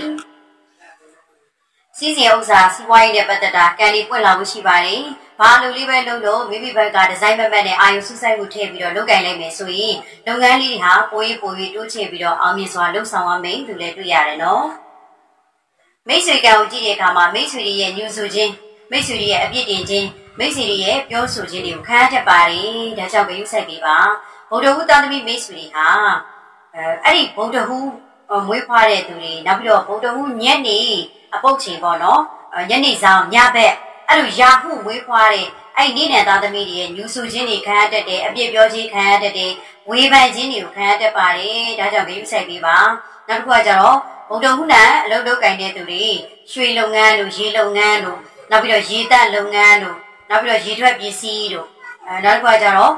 စီးစီဥစ္စာစီးပွားရေးနဲ့ပတ်သက်တာကံလေးပွင့်လာမှုရှိပါတယ်ဘာလို့လေးပဲလုပ်လို့မိမိဘက်ကဒီဇိုင်းမမတ်နဲ့အာရုံစူးစိုက်မှုထည့်ပြီးတော့လုပ်ကိုင်လိုက်မယ်ဆိုရင်လုပ်ငန်းလေးတွေဟာပိုရေးပိုရေးတိုးချဲ့ပြီးတော့အောင်မြင်စွာလုပ်ဆောင်ရမယ်လို့လည်းတွေ့ရတယ်နော်မိတ်ဆွေကံကိုကြည့်တဲ့အခါမှာမိတ်ဆွေရဲ့ညှို့ဆိုခြင်းမိတ်ဆွေရဲ့အပြစ်တင်ခြင်းမိတ်ဆွေရဲ့ပြောဆိုခြင်းတွေကိုခံရတတ်ပါတယ်ဒါကြောင့်ဂရုစိုက်ပေးပါဗုဒ္ဓဟူသားသမီးမိတ်ဆွေဟာအဲအဲ့ဒီဗုဒ္ဓဟူမွေးဖွားတဲ့သူတွေနောက်ပြီးတော့ဗုဒ္ဓဟူညနေအပုတ်ချိန်ပေါ့နော်ညနေဆောင်ညဘက်အဲ့လိုယာဟုမွေးဖွားတဲ့အဲ့ဒီနေနံသားသမီးတွေရဲ့ညှူဆူခြင်းတွေခံရတတ်တယ်အပြစ်ပြောခြင်းခံရတတ်တယ်ဝေဖန်ခြင်းတွေကိုခံရတတ်ပါတယ်ဒါကြောင့်ဂရုစိုက်ပေးပါနောက်တစ်ခုကကျတော့ဗုဒ္ဓဟူနဲ့အလုပ်လုပ်ကင်တဲ့သူတွေရွှေလုပ်ငန်းတို့ရေလုပ်ငန်းတို့နောက်ပြီးတော့ရေတက်လုပ်ငန်းတို့နောက်ပြီးတော့ရေထွက်ပစ္စည်းတို့အဲနောက်တစ်ခါကျတော့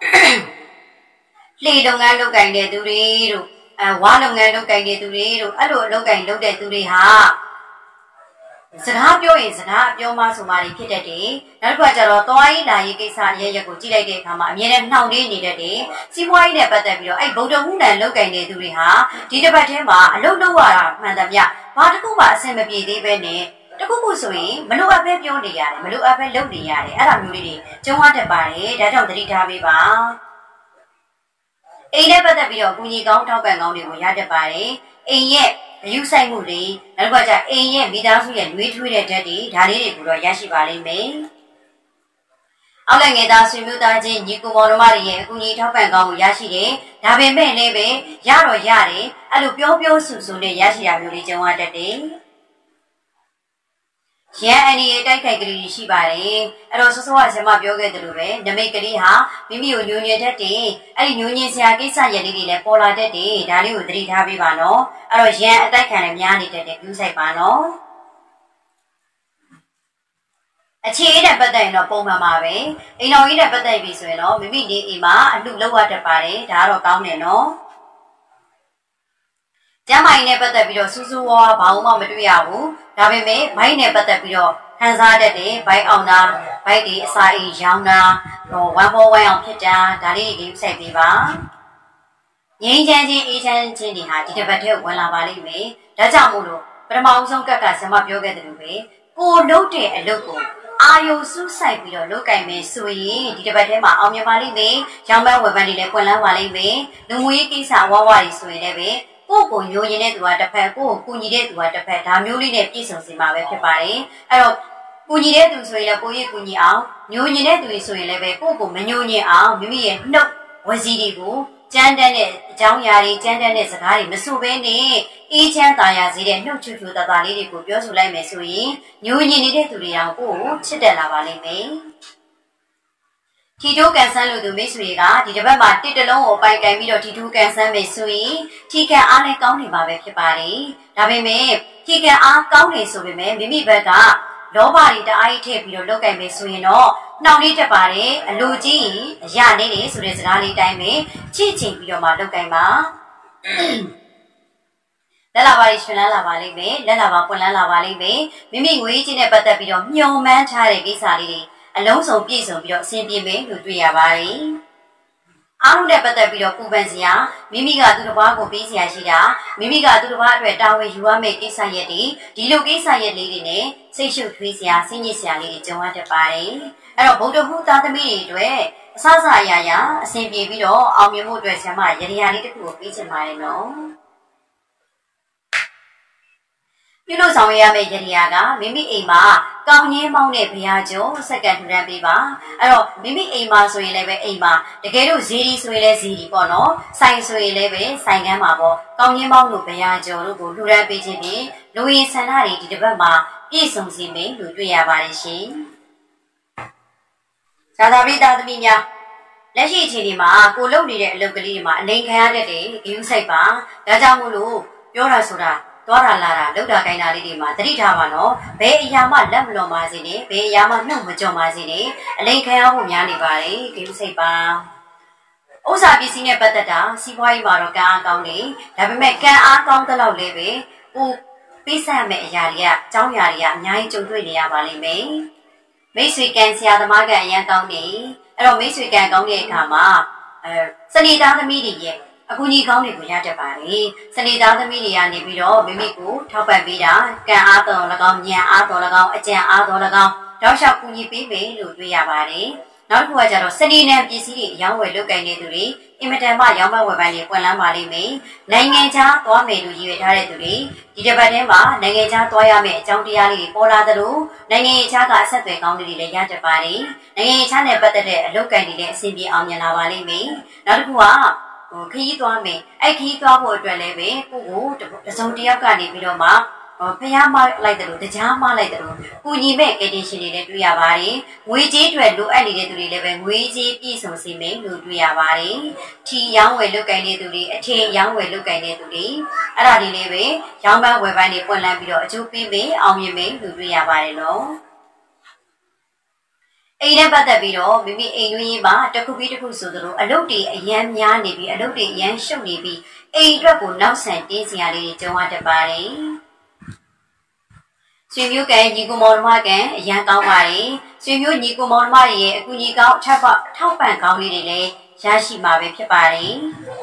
လှေလုပ်ငန်းလုပ်ကိုင်တဲ့သူတွေတို့အဲဝါလုပ်ငန်းလုပ်ကိုင်တဲ့သူတွေတို့အဲ့လိုအလုပ်ကိုင်လုပ်တဲ့သူတွေဟာစကားပြောရင်စကားပြောမှဆိုမှဖြစ်တတ်တယ်နောက်တစ်ခါကျတော့သွားရေးလာရေးကိစ္စအရရက်ကိုကြည့်လိုက်တဲ့အခါမှာအမြဲတမ်းနှောင့်နှေးနေတတ်တယ်စီးပွားရေးနဲ့ပတ်သက်ပြီးတော့အဲ့ဗုဒ္ဓဟူနဲ့လုပ်ကိုင်တဲ့သူတွေဟာဒီတစ်ပတ်ထဲမှာအလုပ်လုပ်ရတာမှန်သမျှဘာတစ်ခုမှအဆင်မပြေသေးပဲနဲ့တခုခုဆိုရင်မလိုအပ်ပဲပြောနေရတယ်မလိုအပ်ပဲလုပ်နေရတယ်အဲ့ဒါမျိုးလေးတွေကျုံရတတ်ပါတယ်ဒါကြောင့်သတိထားပေးပါအိမ်နဲ့ပတ်သက်ပြီးတော့ကုညီကောင်းထောက်ပံ့ကောင်းတွေကိုရတတ်ပါတယ်အိမ်ရဲ့အယူဆိုင်မှုတွေနောက်ကကြအိမ်ရဲ့မိသားစုရဲ့နှွေးထွေးတဲ့ဓာတ်တွေဒါလေးတွေကိုတော့ရရှိပါလိမ့်မယ်။အောက်လည်းငယ်သားဆွေမျိုးသားချင်းညီကိုမောင်နှမတွေရဲ့အကူအညီထောက်ပံ့ကောင်းကိုရရှိတယ်။ဒါပေမဲ့လည်းပဲရတော့ရတယ်အဲ့လိုပြောပြောဆူဆူနဲ့ရရှိတာမျိုးလေးကြုံရတတ်တယ်။ရန်အန်ဒီရဲ့တိုက်ခိုက်ကလေးရှိပါတယ်အဲ့တော့ဆောစောကဆရာမပြောခဲ့တယ်လို့ပဲနမိတ်ကလေးဟာမိမိကိုညှို့ညင်တတ်တယ်အဲ့ဒီညှို့ညင်စရာကိစ္စရလေးတွေလည်းပေါ်လာတတ်တယ်ဒါလေးကိုသတိထားပေးပါနော်အဲ့တော့ရန်အတိုက်ခံလည်းများနေတတ်တယ်ပြုဆိုင်ပါနော်အခြေအနေနဲ့ပတ်သက်ရင်တော့ပုံမှန်ပါပဲအိမ်တော်ကြီးနဲ့ပတ်သက်ပြီဆိုရင်တော့မိမိနေအိမ်မှာအလှလောက်ရတတ်ပါတယ်ဒါကတော့ကောင်းတယ်နော်ကျမ်းမာရေးနဲ့ပတ်သက်ပြီးတော့စူးစူးဝါးဘာမှမတွေ့ရဘူးဒါပေမဲ့ဘိုက်နဲ့ပတ်သက်ပြီးတော့ခံစားတတ်တယ်ဘိုက်အောင်တာဘိုက်ဒီအစာအိမ်ရောင်းတာဟိုဝမ်ပေါ်ဝမ်အောင်ဖြစ်တာဒါလေးတွေစိုက်ပေးပါငိမ့်ချမ်းချင်းအေးချမ်းချင်းတွေဟာဒီတစ်ပတ်တည်းဝင်လာပါလိမ့်မယ်ဒါကြောင့်မို့လို့ပထမအဆုံးကက်ကဆမပြောခဲ့တယ်လို့ပဲကိုလုပ်တဲ့အလုပ်ကိုအာယုစူးစိုက်ပြီးတော့လုပ်ကင်မယ်ဆိုရင်ဒီတစ်ပတ်ထဲမှာအောင်မြင်ပါလိမ့်မယ်ရောင်းပန်းဝယ်ပန်းတွေလည်းပွင့်လန်းပါလိမ့်မယ်လူမှုရေးကိစ္စဝါးဝါးတွေဆိုရင်လည်းပဲကိုကိုညိုရင်တဲ့သူကတစ်ဖက်ကိုကိုကူညီတဲ့သူကတစ်ဖက်ဒါမျိုးလေးနဲ့ပြည့်စုံစီမှာပဲဖြစ်ပါတယ်အဲ့တော့ကူညီတဲ့သူဆိုရင်လည်းကိုကြီးကူညီအောင်ညိုရင်တဲ့သူဆိုရင်လည်းပဲကိုကိုမညိုညင်အောင်မိမိရဲ့နှုတ်ဝစီတွေကိုကြမ်းတမ်းတဲ့အကြောင်းအရာတွေကြမ်းတမ်းတဲ့စကားတွေမဆိုဘဲနဲ့အေးချမ်းသာယာစေတဲ့နှုတ်ချွတ်ချွတ်တသားလေးတွေကိုပြောဆိုလိုက်မယ်ဆိုရင်ညိုညင်နေတဲ့သူတွေအောင်ကိုကိုချစ်တယ်လာပါလိမ့်မယ်ထီထိုးကန်ဆန်းလို့သူမိတ်ဆွေကဒီတစ်ပတ်မှာတစ်တလုံးကိုပိုင်ကန်ပြီးတော့ထီထိုးကန်ဆန်းမယ်ဆိုရင်ထီကန်အားလည်းကောင်းနေပါပဲဖြစ်ပါတယ်။ဒါပေမဲ့ထီကန်အားကောင်းနေဆိုပေမဲ့မိမိဘက်ကလောဘတွေတအားကြီးထည့်ပြီးတော့လုပ်ကင်မယ်ဆိုရင်တော့နှောင့်နှေးတတ်ပါတယ်အလိုကြီးအရနေတယ်ဆိုတဲ့စကားလေးတိုင်းပဲချစ်ချင်ပြီးတော့မှလုပ်ကင်ပါလက်လာပါလေးရှင်လန်းလာပါလိမ့်မယ်လက်လာပါပွင့်လန်းလာပါလိမ့်မယ်မိမိငွေကြီးနဲ့ပတ်သက်ပြီးတော့မျှော်မှန်းထားတဲ့ကိစ္စလေးတွေအလုံးစုံပြည့်စုံပြီးတော့အဆင်ပြေမယ်လို့တွေ့ရပါတယ်။အားလုံးနဲ့ပတ်သက်ပြီးတော့ပူပန်စရာမိမိကသူတစ်ပါးကိုပေးစရာရှိတာမိမိကသူတစ်ပါးအတွက်တာဝန်ယူရမယ့်ကိစ္စရက်တွေဒီလိုကိစ္စရက်လေးတွေနဲ့စိတ်ရှုပ်ထွေးစရာစိတ်ညစ်စရာလေးတွေကြုံရတတ်ပါတယ်။အဲ့တော့ဗုဒ္ဓဟူသားသမီးတွေအတွက်အစစအရာရာအဆင်ပြေပြီးတော့အောင်မြင်မှုအတွက်ဆရာမရရလေးတစ်ခုကိုပေးချင်ပါတယ်နော်။ပြုလို့ဆောင်ရမယ့်ရရကမိမိအိမ်မှာကောင်းငင်းမောင်းတဲ့ဘုရားကျော်စက္ကန့်ထူထမ်းပေးပါအဲ့တော့မိမိအိမ်မှာဆိုရင်လည်းပဲအိမ်မှာတကယ်လို့ဇီဒီဆိုရင်လည်းဇီဒီပေါ့နော်ဆိုင်ဆိုရင်လည်းပဲဆိုင်ကမ်းမှာပေါ့ကောင်းငင်းမောင်းတို့ဘုရားကျော်တို့ကိုထူထမ်းပေးခြင်းဖြင့်လူရင်းဆန္ဒတွေဒီတစ်ပတ်မှာပြည့်စုံစေမယ်လို့တွေ့ရပါတယ်ရှင်ဇာတာပိသားသမီးများလက်ရှိအခြေအနေမှာကိုလုပ်နေတဲ့အလုပ်ကလေးတွေမှာအလိန်ခံရတတ်တယ်ဂရုစိုက်ပါဒါကြောင့်မို့လို့ပြောတာဆိုတာသွားတာလာတာလောက်တာကိုင်းတာလေးတွေမှာသတိထားပါနော်ဘယ်အရာမှလက်မလွန်ပါစေနဲ့ဘယ်အရာမှနှုတ်မကြုံပါစေနဲ့အလိန်ခံရဖို့များနေပါတယ်ဂရုစိတ်ပါဥစ္စာပစ္စည်းနဲ့ပတ်သက်တာစီးပွားရေးမှာတော့ကံအားကောင်းတယ်ဒါပေမဲ့ကံအားကောင်းတဲ့လောက်လည်းပဲဟိုပေးဆက်မဲ့အရာတွေကအကြောင်းအရာတွေကအများကြီးကြုံတွေ့နေရပါလိမ့်မယ်မိတ်ဆွေကံဆရာသမားကံအရန်ကောင်းတယ်အဲ့တော့မိတ်ဆွေကံကောင်းတဲ့အခါမှာအဲစနေသားသမီးတွေရဲ့အခုကြီးကောင်းတွေကိုရတတ်ပါလေစနေသားသမီးတွေကနေပြီးတော့မိမိကိုထောက်ပံ့ပေးတာကံအားတော်၎င်းဉာဏ်အားတော်၎င်းအကြံအားတော်၎င်းတောက်လျှောက်ကူညီပေးမယ်လို့တွေ့ရပါတယ်နောက်တစ်ခုကကျတော့စနေနဲ့ပစ္စည်းတွေအယောင်းဝယ်လုပ်ကိုင်နေသူတွေအင်မတန်မှရောင်းမဝယ်ပိုင်းတွေပွင့်လန်းပါလိမ့်မယ်နိုင်ငံခြားသွားမယ်လို့ရည်ရွယ်ထားတဲ့သူတွေဒီတစ်ပတ်ထဲမှာနိုင်ငံခြားသွားရမယ့်အကြောင်းတရားလေးတွေပေါ်လာသလိုနိုင်ငံခြားကအဆက်အသွယ်ကောင်းတွေလည်းရတတ်ပါတယ်နိုင်ငံခြားနဲ့ပတ်သက်တဲ့အလုပ်ကိုင်တွေလည်းအဆင်ပြေအောင်မြင်လာပါလိမ့်မယ်နောက်တစ်ခုကခရီးသွားမယ်အဲ့ခရီးသွားဖို့အတွက်လည်းပဲကိုကိုတစုံတစ်ယောက်ကနေပြီးတော့မှဖျားမလိုက်တယ်လို့တရားမလိုက်တယ်လို့ကုညီမဲ့ကတိရှင်တွေလည်းတွေ့ရပါတယ်ငွေကြေးတွေလိုအပ်နေတဲ့သူတွေလည်းပဲငွေကြေးပြည့်စုံစေမယ်လို့တွေ့ရပါတယ်ထီရောင်းဝယ်လုပ်ကိုင်နေသူတွေအထည်ရောင်းဝယ်လုပ်ကိုင်နေသူတွေအဲ့ဒါတွေလည်းပဲရောင်းပန်းဝယ်ပန်းတွေပွင့်လန်းပြီးတော့အကျိုးပေးမယ်အောင်မြင်မယ်လို့တွေ့ရပါတယ်နော်အိမ်နဲ့ပတ်သက်ပြီးတော့မိမိအိမ်တွင်းရေးမှာတစ်ခုပြီးတစ်ခုဆိုသလိုအလုပ်တွေအရန်များနေပြီးအလုပ်တွေအရန်ရှုပ်နေပြီးအိမ်အတွက်ကိုနောက်ဆန်တင်းစရာလေးတွေကြုံရတတ်ပါတယ်ဆွေမျိုးကညီကိုမောင်နှမကအရန်ကောင်းပါတယ်ဆွေမျိုးညီကိုမောင်နှမတွေရဲ့အကူအညီကောင်းအထက်ပထောက်ပံ့ကောင်းလေးတွေလည်းရရှိမှာပဲဖြစ်ပါတယ်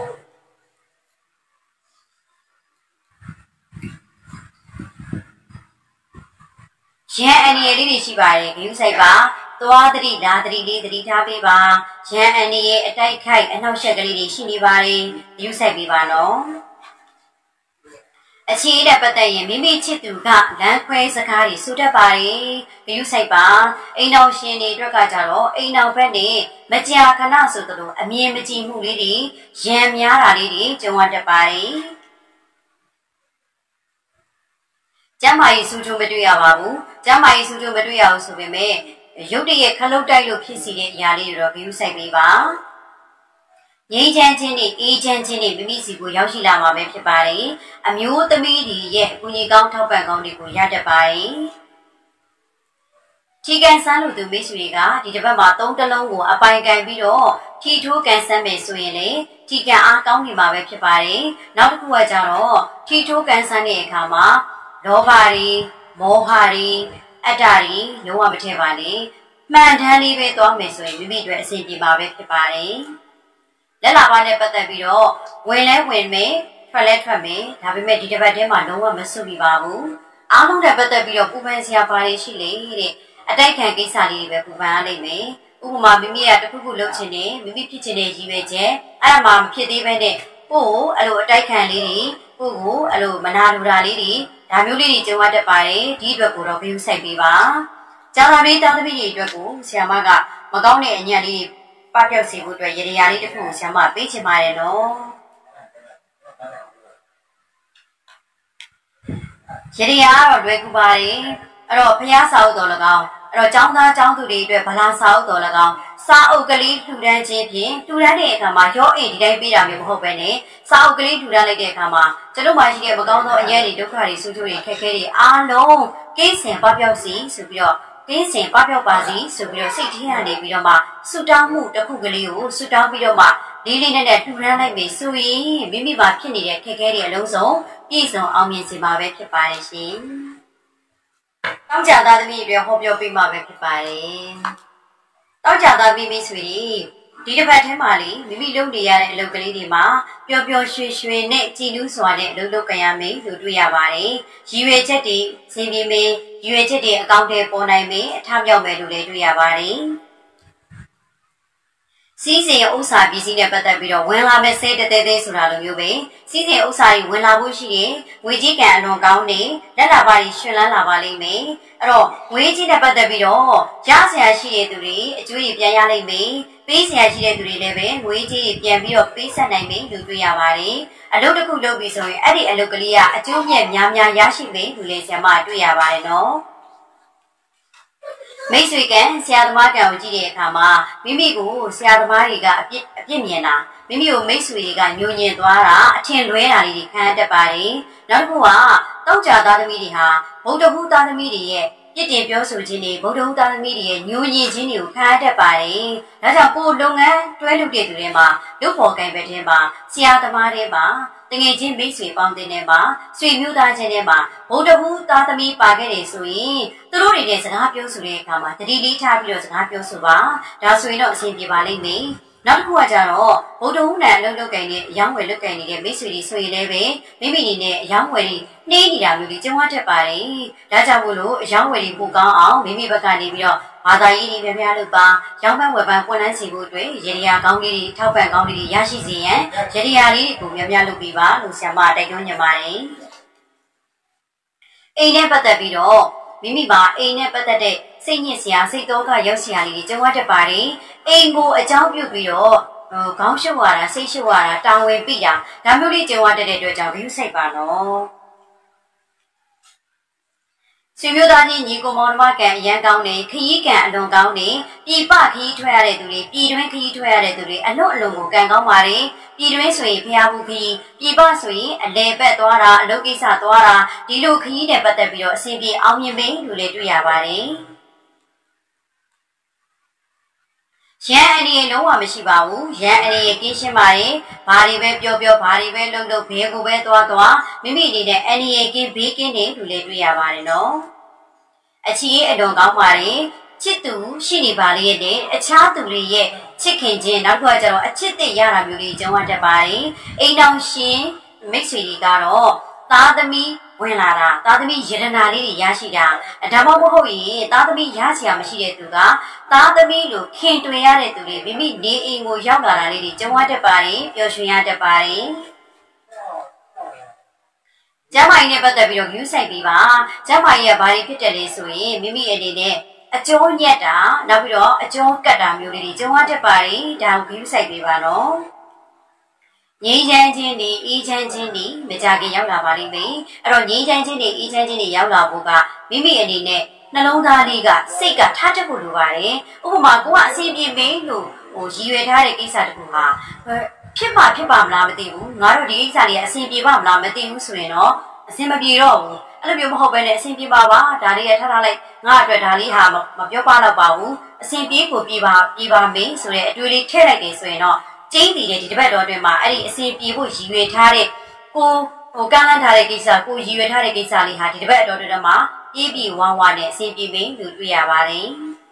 ရန်အန်ရီလေးတွေရှိပါတယ်ဂရုစိုက်ပါသွားတတိလာတတိလေးတတိထားပေးပါရန်အန်ရီရဲ့အတိုက်ခိုက်အနှောက်အယှက်ကလေးတွေရှိနေပါတယ်ဂရုစိုက်ပေးပါနော်အခြေနဲ့ပတ်သက်ရင်မိမိချစ်သူကလမ်းခွဲစကားတွေဆိုတတ်ပါတယ်ဂရုစိုက်ပါအိမ်တော်ရှင်တွေအတွက်ကကြတော့အိမ်တော်ဘက်နဲ့မကြာခဏဆိုသလိုအမြင်မကြည်မှုလေးတွေရံများတာလေးတွေကြုံရတတ်ပါတယ်ကျမ်းမာရေးစူးထုံးမတွေ့ရပါဘူးကျမ်းမာရေးစူးထုံးမတွေ့ရဘူးဆိုပေမဲ့ရုပ်တရက်ခလုတ်တိုက်လို့ဖြစ်စီတဲ့အရာလေးတွေတော့ဂရုစိုက်ပေးပါငြိမ်းချမ်းခြင်းနဲ့အေးချမ်းခြင်းနဲ့မိမိစီကိုရောက်ရှိလာမှာပဲဖြစ်ပါတယ်။အမျိုးသမီးတွေရဲ့အကူအညီကောင်းထောက်ပံ့ကောင်းတွေကိုရတတ်ပါတယ်။ထီကန်ဆန်းလို့သူမိတ်ဆွေကဒီတစ်ပတ်မှာသုံးတလုံးကိုအပိုင်ကန်ပြီးတော့ထီထိုးကန်ဆန်းမယ်ဆိုရင်လေထီကန်အားကောင်းနေမှာပဲဖြစ်ပါတယ်။နောက်တစ်ခုကကြတော့ထီထိုးကန်ဆန်းတဲ့အခါမှာလောဘတွေမောဟတွေအတ္တတွေလုံးဝမထည့်ပါနဲ့။မှန်တမ်းလေးပဲသွားမယ်ဆိုရင်မိမိအတွက်အဆင်ပြေမှာပဲဖြစ်ပါတယ်။လက်လာပါနဲ့ပတ်သက်ပြီးတော့ဝင်လဲဝင်မယ်ထွက်လဲထွက်မယ်ဒါပေမဲ့ဒီတစ်ပတ်ထဲမှာလုံးဝမစွမိပါဘူးအားလုံးနဲ့ပတ်သက်ပြီးတော့ပူပန်စရာပါတွေရှိလေတဲ့အတိုက်ခံကိစ္စလေးတွေပဲပူပန်ရလိမ့်မယ်ဥပမာမိမိကတခုခုလုပ်ချင်တယ်မိမိဖြစ်ချင်တဲ့ရည်ရွယ်ချက်အဲ့ဒါမှမဖြစ်သေးဘဲနဲ့ကိုယ်အဲ့လိုအတိုက်ခံလေးတွေကိုယ်ကိုအဲ့လိုမနာလိုတာလေးတွေဒါမျိုးလေးတွေကြုံရတတ်ပါတယ်ဒီအတွက်ကိုတော့ဂရုစိုက်ပေးပါကျောင်းသားလေးတောင်းသမီးတွေအတွက်ကိုဆရာမကမကောင်းတဲ့အညံ့လေးပပျောက်စီဖို့အတွက်ရေရာလေးတစ်ခုကိုဆရာမပေးချင်ပါတယ်နော်ရေရာကတော့လွယ်ကူပါတယ်အဲ့တော့ဖျားစာအုပ်တော်၎င်းအဲ့တော့ကျောင်းသားကျောင်းသူတွေအတွက်ဗလာစာအုပ်တော်၎င်းစာအုပ်ကလေးထူတန်းခြင်းဖြင့်ထူတန်းတဲ့အခါမှာရောအိမ်ဒီတိုင်းပေးတာမျိုးမဟုတ်ပဲနဲ့စာအုပ်ကလေးထူတန်းလိုက်တဲ့အခါမှာကျွန်တော်မှရှိတဲ့မကောင်းသောအញ្ញံတွေဒုက္ခတွေဆူဆူတွေခက်ခဲတွေအားလုံးကိစ္စပပျောက်စီဆိုပြီးတော့ကင်းစင်ပပျောက်ပါစီဆိုပြီးတော့စိတ်ထဲကနေပြီးတော့မှဆူတောင်းမှုတစ်ခုကလေးကိုဆူတောင်းပြီးတော့မှလေးလေးနဲ့နဲ့ထူထမ်းလိုက်ပြီဆိုရင်မိမိမှာဖြစ်နေတဲ့ခက်ခဲတွေအလုံးစုံပြည့်စုံအောင်မြင်စေမှာပဲဖြစ်ပါတယ်ရှင်။တောင်းကြသားသမီးတွေဟောပြောပေးမှာပဲဖြစ်ပါတယ်။တောင်းကြသားမိမိဆွေဒီတစ်ပတ်ထဲမှာလေမိမိလုပ်နေရတဲ့အလုပ်ကလေးတွေမှာပျော်ပျော်ရွှင်ရွှင်နဲ့ကြည်နူးစွာနဲ့အလုပ်လုပ်ကြရမယ်လို့တွေ့ရပါတယ်။ရည်ရွယ်ချက်တွေစင်ပြေမယ်ရည်ရွယ်ချက်တွေအကောင့်တွေပေါ်နိုင်မယ်အထမြောက်မယ်လို့လည်းတွေ့ရပါတယ်။စီးစိမ်ဥစ္စာပစ္စည်းနဲ့ပတ်သက်ပြီးတော့ဝင်လာမဲ့ဆဲတဲတဲဆိုတာလိုမျိုးပဲစီးစိမ်ဥစ္စာတွေဝင်လာဖို့ရှိရင်ငွေကြီးကံအလွန်ကောင်းနေလက်လာပါတွေရှင်လန်းလာပါလိမ့်မယ်။အဲ့တော့ငွေကြီးနဲ့ပတ်သက်ပြီးတော့ရဆရာရှိတဲ့သူတွေအကျွေးတွေပြန်ရလိမ့်မယ်။ပေးဆရာရှိတဲ့သူတွေလည်းပဲငွေကြီးတွေပြန်ပြီးတော့ပေးဆက်နိုင်မယ်လို့တွေ့ရပါတယ်။အလုပ်တစ်ခုလုပ်ပြီးဆိုရင်အဲ့ဒီအလုပ်ကလေးကအကျိုးမြတ်များများရရှိမယ်လို့လည်းဆရာမတွေ့ရပါတယ်နော်။မိတ်ဆွေကဆရာသမားကံကိုကြည့်တဲ့အခါမှာမိမိကိုဆရာသမားတွေကအပြစ်အပြစ်မြင်တာမိမိကိုမိတ်ဆွေတွေကညှို့ညင်သွားတာအထင်လွဲတာလေးတွေခံရတတ်ပါတယ်နောက်တစ်ခုကတောက်ကြသားသမီးတွေဟာဗုဒ္ဓဟူသားသမီးတွေရဲ့ပြစ်တင်ပြောဆိုခြင်းတွေဗုဒ္ဓဟူသားသမီးတွေရဲ့ညှို့ညင်ခြင်းတွေကိုခံရတတ်ပါတယ်ဒါကြောင့်ကိုယ်လုပ်ငန်းတွဲလုပ်တဲ့သူတွေမှာလုပ်ဖို့ကံပဲတဲ့မှာဆရာသမားတွေမှာတငယ်ချင်းမိတ်ဆွေပေါင်းတင်တဲ့မှာဆွေမျိုးသားချင်းတွေမှာဗုဒ္ဓဟူသားသမီးပါခဲ့တယ်ဆိုရင်သူတို့တွေနဲ့စကားပြောဆိုတဲ့အခါမှာတတိလေးထားပြီးတော့စကားပြောဆိုပါဒါဆိုရင်တော့အဆင်ပြေပါလိမ့်မယ်နောက်တစ်ခုကကြတော့ဗုဒ္ဓဟူနဲ့အလုပ်လုပ်ကိုင်နေအယောင်းဝယ်လုပ်ကိုင်နေတဲ့မိတ်ဆွေတွေဆိုရင်လည်းပဲမိမိနေနဲ့အယောင်းဝယ်တွေနှေးနေတာမျိုးတွေကြုံရတတ်ပါတယ်ဒါကြောင့်မို့လို့အယောင်းဝယ်တွေပိုကောင်းအောင်မိမိဘက်ကနေပြီးတော့ဘာသာရေးတွေများများလုပ်ပါရောင်းပန်းဝယ်ပန်းပွင့်လန်းစီဖို့အတွက်ရေဒီယာကောင်းလေးတွေထောက်ပံ့ကောင်းလေးတွေရရှိစေရန်ရေဒီယာလေးတွေကိုများများလုပ်ပေးပါလို့ဆရာမတိုက်တွန်းညပါတယ်အိမ်နဲ့ပတ်သက်ပြီးတော့မိမိပါအိမ်နဲ့ပတ်သက်တဲ့စိတ်ညစ်စရာစိတ်တော့ကရောက်စရာလေးတွေကြုံရတတ်ပါတယ်အိမ်ကိုအကြောင်းပြုပြီးတော့ခေါင်းရှုပ်ရတာစိတ်ရှုပ်ရတာတောင်းဝင်ပြီးတာဒါမျိုးလေးကြုံရတတ်တဲ့အတွက်ကြောင့် view စိတ်ပါနော်ဆွေမျိုးသားချင်းညီကိုမောင်နှမကံအရန်ကောင်းနေခရီးကံအလွန်ကောင်းနေပြည်ပခရီးထွက်ရတဲ့သူတွေပြည်တွင်းခရီးထွက်ရတဲ့သူတွေအလွတ်အလွန်ကိုကံကောင်းပါတယ်ပြည်တွင်းဆိုရင်ဖျားဘူးခရီးပြည်ပဆိုရင်အလဲပတ်သွားတာအလုပ်ကိစ္စသွားတာဒီလိုခရီးနဲ့ပတ်သက်ပြီးတော့အဆင်ပြေအောင်မြင်ပေးလို့လည်းတွေ့ရပါတယ်ရန်အနေနဲ့လုံးဝမရှိပါဘူးရန်အနေနဲ့ကင်းရှင်းပါတယ်ဘာတွေပဲပြောပြောဘာတွေပဲလုပ်လုပ်ဘဲကိုပဲသွားသွားမိမိအနေနဲ့အနေနဲ့ကင်းဘေးကင်းနေလို့လည်းတွေ့ရပါတယ်နော်အချီးအလွန်ကောင်းပါတယ်ချစ်သူရှိနေပါလေရဲ့အခြားသူတွေရဲ့ချစ်ခင်ခြင်းနောက်တစ်ခါကျတော့အချစ်တဲ့ရတာမျိုးလေးကြုံရတတ်ပါတယ်အိမ်တော်ရှင်မိတ်ဆွေတွေကတော့သားသမီးဝင်လာတာသားသမီးယရနာလေးတွေရရှိတာဒါမှမဟုတ်ရင်သားသမီးရစရာမရှိတဲ့သူကသားသမီးလိုခင်တွင်ရတဲ့သူတွေမိမိနေအိမ်ကိုရောက်လာတာလေးတွေကြုံရတတ်ပါတယ်ပျော်ရွှင်ရတတ်ပါတယ်ကျမ်းမာရေးနဲ့ပတ်သက်ပြီးတော့ view ဆိုင်ပေးပါကျမ်းမာရေးကဘာတွေဖြစ်တယ်လဲဆိုရင်မိမိအနေနဲ့အကျိုးညက်တာနောက်ပြီးတော့အကျိုးကတ်တာမျိုးလေးတွေကျုံရတတ်ပါတယ်ဒါကို view ဆိုင်ပေးပါနော်ငြိမ်းချမ်းခြင်းတွေအေးချမ်းခြင်းတွေမကြခင်ရောက်လာပါလိမ့်မယ်အဲ့တော့ငြိမ်းချမ်းခြင်းတွေအေးချမ်းခြင်းတွေရောက်လာဖို့ကမိမိအနေနဲ့နှလုံးသားလေးကစိတ်ကထားတတ်ဖို့လိုပါတယ်ဥပမာကိုကအစီအပြေမင်းလို့ဟိုရည်ရွယ်ထားတဲ့ကိစ္စတခုဟာဖြစ်မှာဖြစ်ပါမလားမသိဘူးငါတို့ဒီကိစ္စလေးကအစီအပြေပါမလားမသိဘူးဆိုရင်တော့အစီမပြေတော့ဘူးအဲ့လိုမျိုးမဟုတ်ဘဲနဲ့အစီပြေပါပါဒါလေးရထားထားလိုက်ငါအတွက်ဒါလေးဟာမပြောပါတော့ပါဘူးအစီပြေကိုပြေပါပြေပါမင်းဆိုတဲ့အတွေ့အလေးထည့်လိုက်တယ်ဆိုရင်တော့ကျင်းတည်တဲ့ဒီတစ်ပတ်တော်အတွင်းမှာအဲ့ဒီအစီပြေဖို့ရည်ရွယ်ထားတဲ့ကိုဟိုကန့်လန့်ထားတဲ့ကိစ္စကိုရည်ရွယ်ထားတဲ့ကိစ္စလေးဟာဒီတစ်ပတ်တော်အတွင်းမှာပြေးပြီးဝမ်းဝမ်းနဲ့အစီပြေမင်းလို့တွေ့ရပါတယ်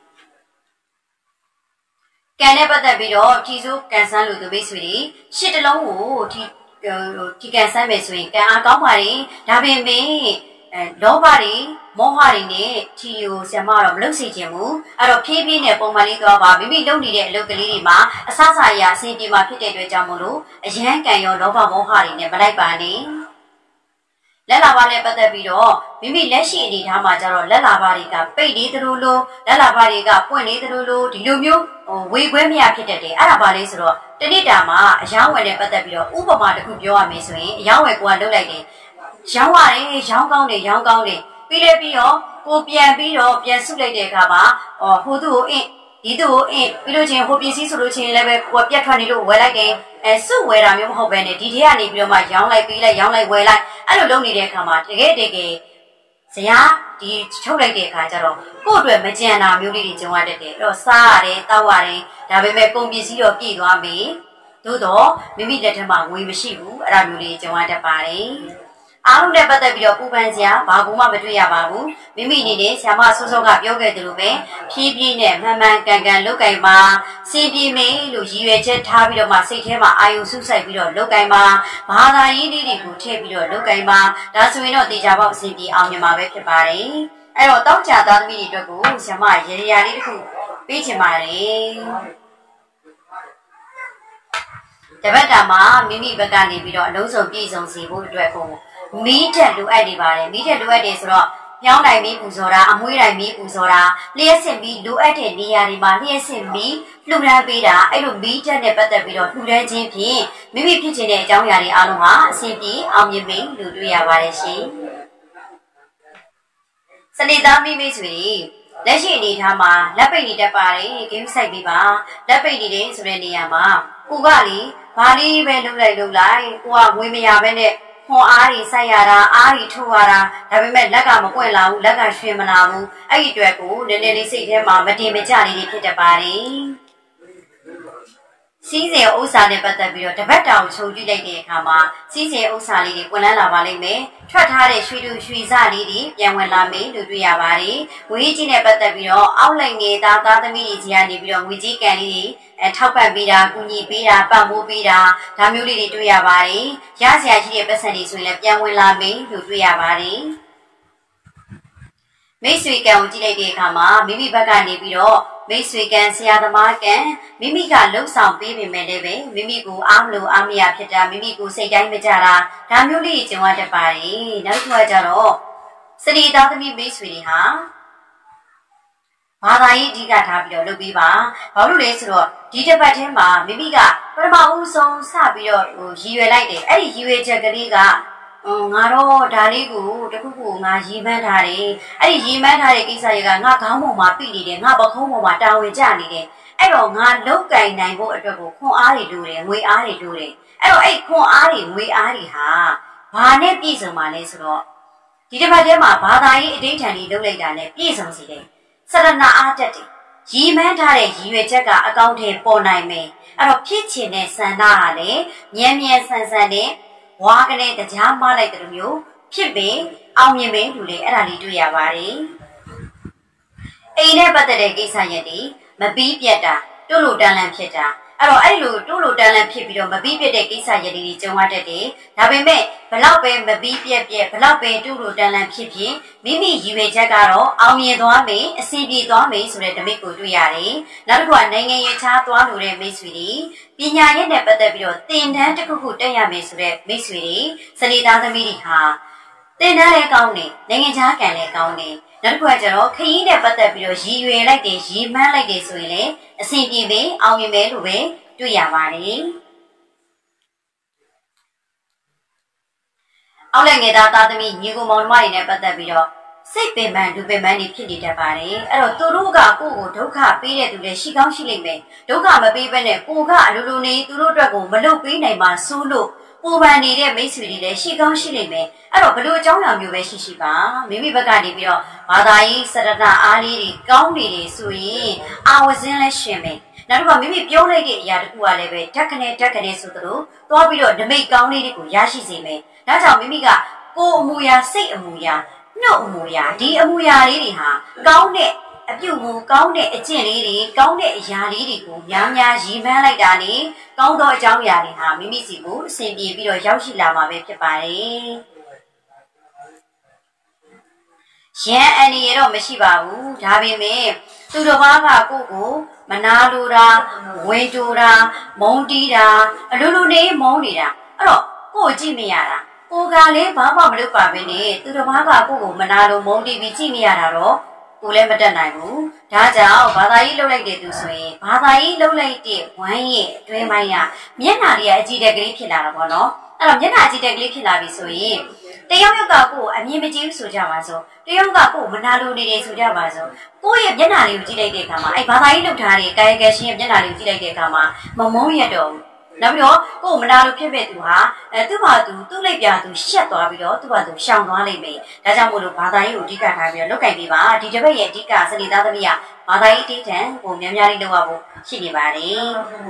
ကံနဲ့ပတ်သက်ပြီးတော့ထီဆိုးကန်ဆန်းလို့သူမိတ်ဆွေတွေရှစ်တလုံးကိုထီဒီကန်ဆန်းမယ်ဆိုရင်ကံအားကောင်းပါတယ်ဒါပေမဲ့အဲလောဘတွေမောဟတွေနဲ့ထီကိုဆံမတော့မလုပ်စီခြင်းဘူးအဲ့တော့ဖြည်းဖြည်းနဲ့ပုံမှန်လေးသွားပါမိမိလုပ်နေတဲ့အလုပ်ကလေးတွေမှာအဆဆရာအဆင်ပြေမှာဖြစ်တဲ့အတွက်ကြောင့်မို့လို့အရန်ကံရောလောဘမောဟတွေနဲ့မလိုက်ပါနဲ့လက်လာပါနဲ့ပတ်သက်ပြီးတော့မိမိလက်ရှိအနေထားမှာကျတော့လက်လာပါတွေကပိတ်နေသလိုလိုလက်လာပါတွေကပွင့်နေသလိုလိုဒီလိုမျိုးဟိုဝေခွဲမရဖြစ်တတ်တယ်အဲ့ဒါပါလေဆိုတော့တနေ့တာမှာအယောင်းဝယ်နဲ့ပတ်သက်ပြီးတော့ဥပမာတစ်ခုပြောရမယ်ဆိုရင်အယောင်းဝယ်ကိုကလုပ်လိုက်တယ်ရောင်းရတယ်ရောင်းကောင်းတယ်ရောင်းကောင်းတယ်ပြီးလေပြီးတော့ကိုပြန်ပြီးတော့ပြန်ဆုလိုက်တဲ့အခါမှာဟောဟိုသူ့ကိုအင်းဒီသူ့ကိုအင်းပြီးလို့ချင်းဟိုပစ္စည်းဆိုလို့ချင်းလည်းပဲကိုပြတ်ထွက်နေလို့ဝယ်လိုက်တယ်အဲစုဝယ်တာမျိုးမဟုတ်ပဲနဲ့ဒီထဲကနေပြီးတော့မှရောင်းလိုက်ပြီးလိုက်ရောင်းလိုက်ဝယ်လိုက်အဲ့လိုလုပ်နေတဲ့အခါမှာတကယ်တကယ်ဇရာဒီချုပ်လိုက်တဲ့အခါကျတော့ကို့အတွက်မကြံတာမျိုးလေးတွေကြုံရတတ်တယ်အဲ့တော့စားရတယ်တောက်ရတယ်ဒါပေမဲ့ပုံပစ္စည်းတော့ပြည့်သွားပြီသို့တော့မိမိလက်ထက်မှာငွေမရှိဘူးအဲ့ဒါမျိုးလေးကြုံရတတ်ပါတယ်အားလုံးနဲ့ပတ်သက်ပြီးတော့ပူပန်စရာဘာကူမှမတွေ့ရပါဘူးမိမိအနေနဲ့ဆရာမဆော့ဆော့ကပြောခဲ့သလိုပဲဖြည်းဖြည်းနဲ့မှန်မှန်ကန်ကန်လုပ်ကင်ပါစီပြေမင်းလို့ရည်ရွယ်ချက်ထားပြီးတော့မှစိတ်ထဲမှာအာယုံစုစိုက်ပြီးတော့လုပ်ကင်ပါဘာသာရေးလေးတွေကိုထည့်ပြီးတော့လုပ်ကင်ပါဒါဆိုရင်တော့တေချာပေါက်အစီပြေအောင်မြင်မှာပဲဖြစ်ပါတယ်အဲ့တော့တောက်ချသားသမီးတွေအတွက်ကိုဆရာမရေရာလေးတစ်ခုပေးချင်ပါတယ်တပတ်တာမှာမိမိဘက်ကနေပြီးတော့အလုံးစုံပြည့်စုံစေဖို့အတွက်ကိုမီးတက်လိုအပ်နေပါတယ်မီးတက်လိုအပ်တယ်ဆိုတော့ပြောင်းတိုင်းမီးပူဇော်တာအမွှေးတိုင်းမီးပူဇော်တာလျှက်စစ်မီးလိုအပ်တဲ့နေရာတွေမှာလျှက်စစ်မီးလှူဒန်းပေးတာအဲ့လိုမီးတက်နဲ့ပတ်သက်ပြီးတော့လှူဒန်းခြင်းဖြင့်မိမိဖြစ်ချင်တဲ့အကြောင်းအရာတွေအားလုံးဟာအဆင်ပြေအောင်မြင်ပြီလို့တွေ့ရပါတယ်ရှင်စနေသားမိမိဆိုရင်လက်ရှိအနေထားမှာလက်ပိတ်နေတတ်ပါတယ်ဂိမ်းဆိုင်ပေးပါလက်ပိတ်နေတယ်ဆိုတဲ့နေရာမှာကိုကလေဘာလေးပဲလုပ်လိုက်လုပ်လိုက်ကိုကငွေမရဘဲနဲ့ဟွန်အားတွေစိုက်ရတာအားတွေထိုးရတာဒါပေမဲ့လက်ကမပွင့်လာဘူးလက်ကရွှင်မလာဘူးအဲ့ဒီအတွက်ကိုနည်းနည်းလေးစိတ်ထဲမှာမတင်မကြလေးတွေဖြစ်တတ်ပါတယ်စီးစင်ဥစ္စာနဲ့ပတ်သက်ပြီးတော့တပတ်တောင်ချုပ်ကြည့်လိုက်တဲ့အခါမှာစီးစင်ဥစ္စာလေးတွေဝင်လာပါလိမ့်မယ်ထွက်ထားတဲ့ရွှေတူရွှေစလေးတွေပြန်ဝင်လာမယ်လို့တွေ့ရပါတယ်ငွေကြီးနဲ့ပတ်သက်ပြီးတော့အောက်လိုက်ငယ်သားသားသမီးတွေကြီးကနေပြီးတော့ငွေကြီးကန်လေးတွေအဲထောက်ပံ့ပေးတာကူညီပေးတာပံ့ပိုးပေးတာဒါမျိုးလေးတွေတွေ့ရပါတယ်ရစရာရှိတဲ့ပတ်စံတွေဆိုရင်လည်းပြန်ဝင်လာမယ်လို့တွေ့ရပါတယ်မိတ်ဆွေကံကိုကြည့်လိုက်တဲ့အခါမှာမိမိဘက်ကနေပြီးတော့မိတ်ဆွေကံဆရာသမားကံမိမိကလှုပ်ဆောင်ပေးပေမဲ့လည်းပဲမိမိကိုအားမလို့အားမရဖြစ်တာမိမိကိုစိတ်တိုင်းမကြတာဒါမျိုးလေးကြုံရတတ်ပါတယ်နောက်တစ်ခုကကြတော့စတိသားသမီးမိတ်ဆွေတွေဟာဘာသာရေးအဓိကထားပြီးတော့လုပ်ပေးပါဘာလို့လဲဆိုတော့ဒီတစ်ပတ်ထဲမှာမိမိကပထမဦးဆုံးစပြီးတော့ဟိုရည်ရွယ်လိုက်တယ်အဲ့ဒီရည်ရွယ်ချက်ကလေးကငါတော့ဒါလေးကိုတခုခုငါရည်မှန်းထားတယ်အဲ့ဒီရည်မှန်းထားတဲ့ကိစ္စတွေကငါခေါင်းပေါ်မှာပြိနေတယ်ငါပခုံးပေါ်မှာတာဝန်ကျနေတယ်အဲ့တော့ငါလုတ်ကင်နိုင်ဖို့အတွက်ကိုခွန်အားတွေလိုတယ်ငွေအားတွေလိုတယ်အဲ့တော့အဲ့ခွန်အားတွေငွေအားတွေဟာဘာနဲ့ပြည့်စုံပါလဲဆိုတော့ဒီတစ်ပတ်ထဲမှာဘာသာရေးအဋ္ဌံတွေလုပ်လိုက်တာနဲ့ပြည့်စုံစေတယ်စရဏအားတက်တယ်ရည်မှန်းထားတဲ့ရည်ရွယ်ချက်ကအကောင့်ထဲပေါ်နိုင်မယ်အဲ့တော့ဖြစ်ချင်တဲ့ဆန္ဒဟာလည်းမြဲမြဲဆန်ဆန်နဲ့ဝါကနေတရားမလိုက်တဲ့လိုမျိုးဖြစ်ပေအောင်မြင်ပေလို့လေအဲ့ဒါလေးတွေ့ရပါတယ်အိမ်နဲ့ပတ်သက်တဲ့ကိစ္စရက်တွေမပြီးပြတ်တာတိုးလိုတန်လန့်ဖြစ်တာအဲ့တော့အဲ့လိုတိုးလိုတန်လန့်ဖြစ်ပြီးတော့မပြီးပြတ်တဲ့ကိစ္စရက်တွေကြုံရတတ်တယ်ဒါပေမဲ့ဘလောက်ပဲမပြီးပြတ်ပြတ်ဘလောက်ပဲတိုးလိုတန်လန့်ဖြစ်ဖြစ်မိမိရည်ရွယ်ချက်ကတော့အောင်မြင်သွားမယ်အဆင်ပြေသွားမယ်ဆိုတဲ့ဓမိတ်ကိုတွေ့ရတယ်နောက်တစ်ခုကနိုင်ငံရေးချားသွားလို့တဲ့မိတ်ဆွေတွေပညာရေးနဲ့ပတ်သက်ပြီးတော့သင်တန်းတစ်ခုခုတက်ရမယ်ဆိုတဲ့မိတ်ဆွေတွေစနေသားသမီးတွေဟာတင်တန်းလည်းကောင်းနေနိုင်ငံခြားကန်လည်းကောင်းနေနောက်တစ်ခုကကျတော့ခရီးနဲ့ပတ်သက်ပြီးတော့ရည်ရွယ်လိုက်တယ်ရည်မှန်းလိုက်တယ်ဆိုရင်လည်းအဆင်ပြေပဲအောင်မြင်ပဲလို့ပဲတွေ့ရပါတယ်အောက်လက်ငယ်သားသားသမီးညီကိုမောင်နှမတွေနဲ့ပတ်သက်ပြီးတော့စိတ်ပင်ပန်းလူပင်ပန်းတွေဖြစ်နေတတ်ပါတယ်အဲ့တော့သူတို့ကကိုယ့်ကိုဒုက္ခပေးတဲ့သူလည်းရှိကောင်းရှိလိမ့်မယ်ဒုက္ခမပေးဘဲနဲ့ကိုကအလိုလိုနေသူတို့အတွက်ကိုမလုပ်ပေးနိုင်မှဆိုးလို့ပူပန်နေတဲ့မိတ်ဆွေတွေလည်းရှိကောင်းရှိလိမ့်မယ်အဲ့တော့ဘလို့အကြောင်းအရာမျိုးပဲရှိရှိပါမိမိဘက်ကနေပြီးတော့ဘာသာရေးစရဏအားလေးတွေကောင်းနေတယ်ဆိုရင်အာဝဇင်းလည်းရှင်မယ်နောက်တစ်ခါမိမိပြောလိုက်တဲ့အရာတခုကလည်းပဲတက်ခနဲ့တက်ခနဲ့ဆိုသလိုသွားပြီးတော့နမိတ်ကောင်းလေးတွေကိုရရှိစေမယ်ဒါကြောင့်မိမိကကိုယ်အမူအရာစိတ်အမူအရာနှုတ်အမူအရာဒီအမူအရာလေးတွေဟာကောင်းတဲ့အပြုတ်ကိုကောင်းတဲ့အကျင့်လေးတွေကောင်းတဲ့အရာလေးတွေကိုများများရည်မှန်းလိုက်တာလေကောင်းသောအကြောင်းအရာတွေဟာမိမိစီကိုအစဉ်ပြေပြီးတော့ရောက်ရှိလာမှာပဲဖြစ်ပါတယ်။ရန်အန်ဒီရတော့မရှိပါဘူးဒါပေမဲ့သူတော်ဘာကကိုယ့်ကိုမနာလိုတာဝင်တူတာမုန်းတီးတာအလိုလိုနေမုန်းနေတာအဲ့တော့ကိုယ့်ကြည့်မရတာကိုကလည်းဘာမှမလုပ်ပါဘဲနဲ့သူတော်ဘာကကိုယ့်ကိုမနာလိုမုန်းတီးပြီးကြည့်မရတာတော့ကိုလည်းမတက်နိုင်ဘူးဒါကြောင့်ဘာသာရေးလှုပ်လိုက်တဲ့သူဆိုရင်ဘာသာရေးလှုပ်လိုက်တဲ့ဝမ်းရဲ့အတွင်းပိုင်းကမျက်နှာလေးကအကြည့်တက်ကလေးဖြစ်လာတာပေါ့နော်အဲ့တော့မျက်နှာအကြည့်တက်ကလေးဖြစ်လာပြီဆိုရင်တယောက်ယောက်ကကိုယ်အမြင်မကြည့်ဘူးဆိုကြပါစို့တယောက်ကကိုယ်မနာလိုနေတယ်ဆိုကြပါစို့ကိုယ့်ရဲ့မျက်နှာလေးကိုကြည့်လိုက်တဲ့အခါမှာအဲ့ဘာသာရေးလှုပ်ထားတဲ့ကာယကရှင်ရဲ့မျက်နှာလေးကိုကြည့်လိုက်တဲ့အခါမှာမမုန်းရတော့နောက်ပြီးတော့ကိုယ်မနာလို့ဖြစ်မဲ့သူဟာအဲသူ့ဘာသူသူ့လိုက်ပြသူရှက်သွားပြီးတော့သူ့ဘာသူရှောင်သွားလိမ့်မယ်ဒါကြောင့်မို့လို့ဘာသာရေးကိုအဓိကထားပြီးတော့လုပ်ကင်ပေးပါဒီတစ်ပတ်ရဲ့အဓိကစနေသားသမီးကဘာသာရေးအတိတ်တန်ကိုများများလေးလုပ်ရဖို့ရှိနေပါတယ်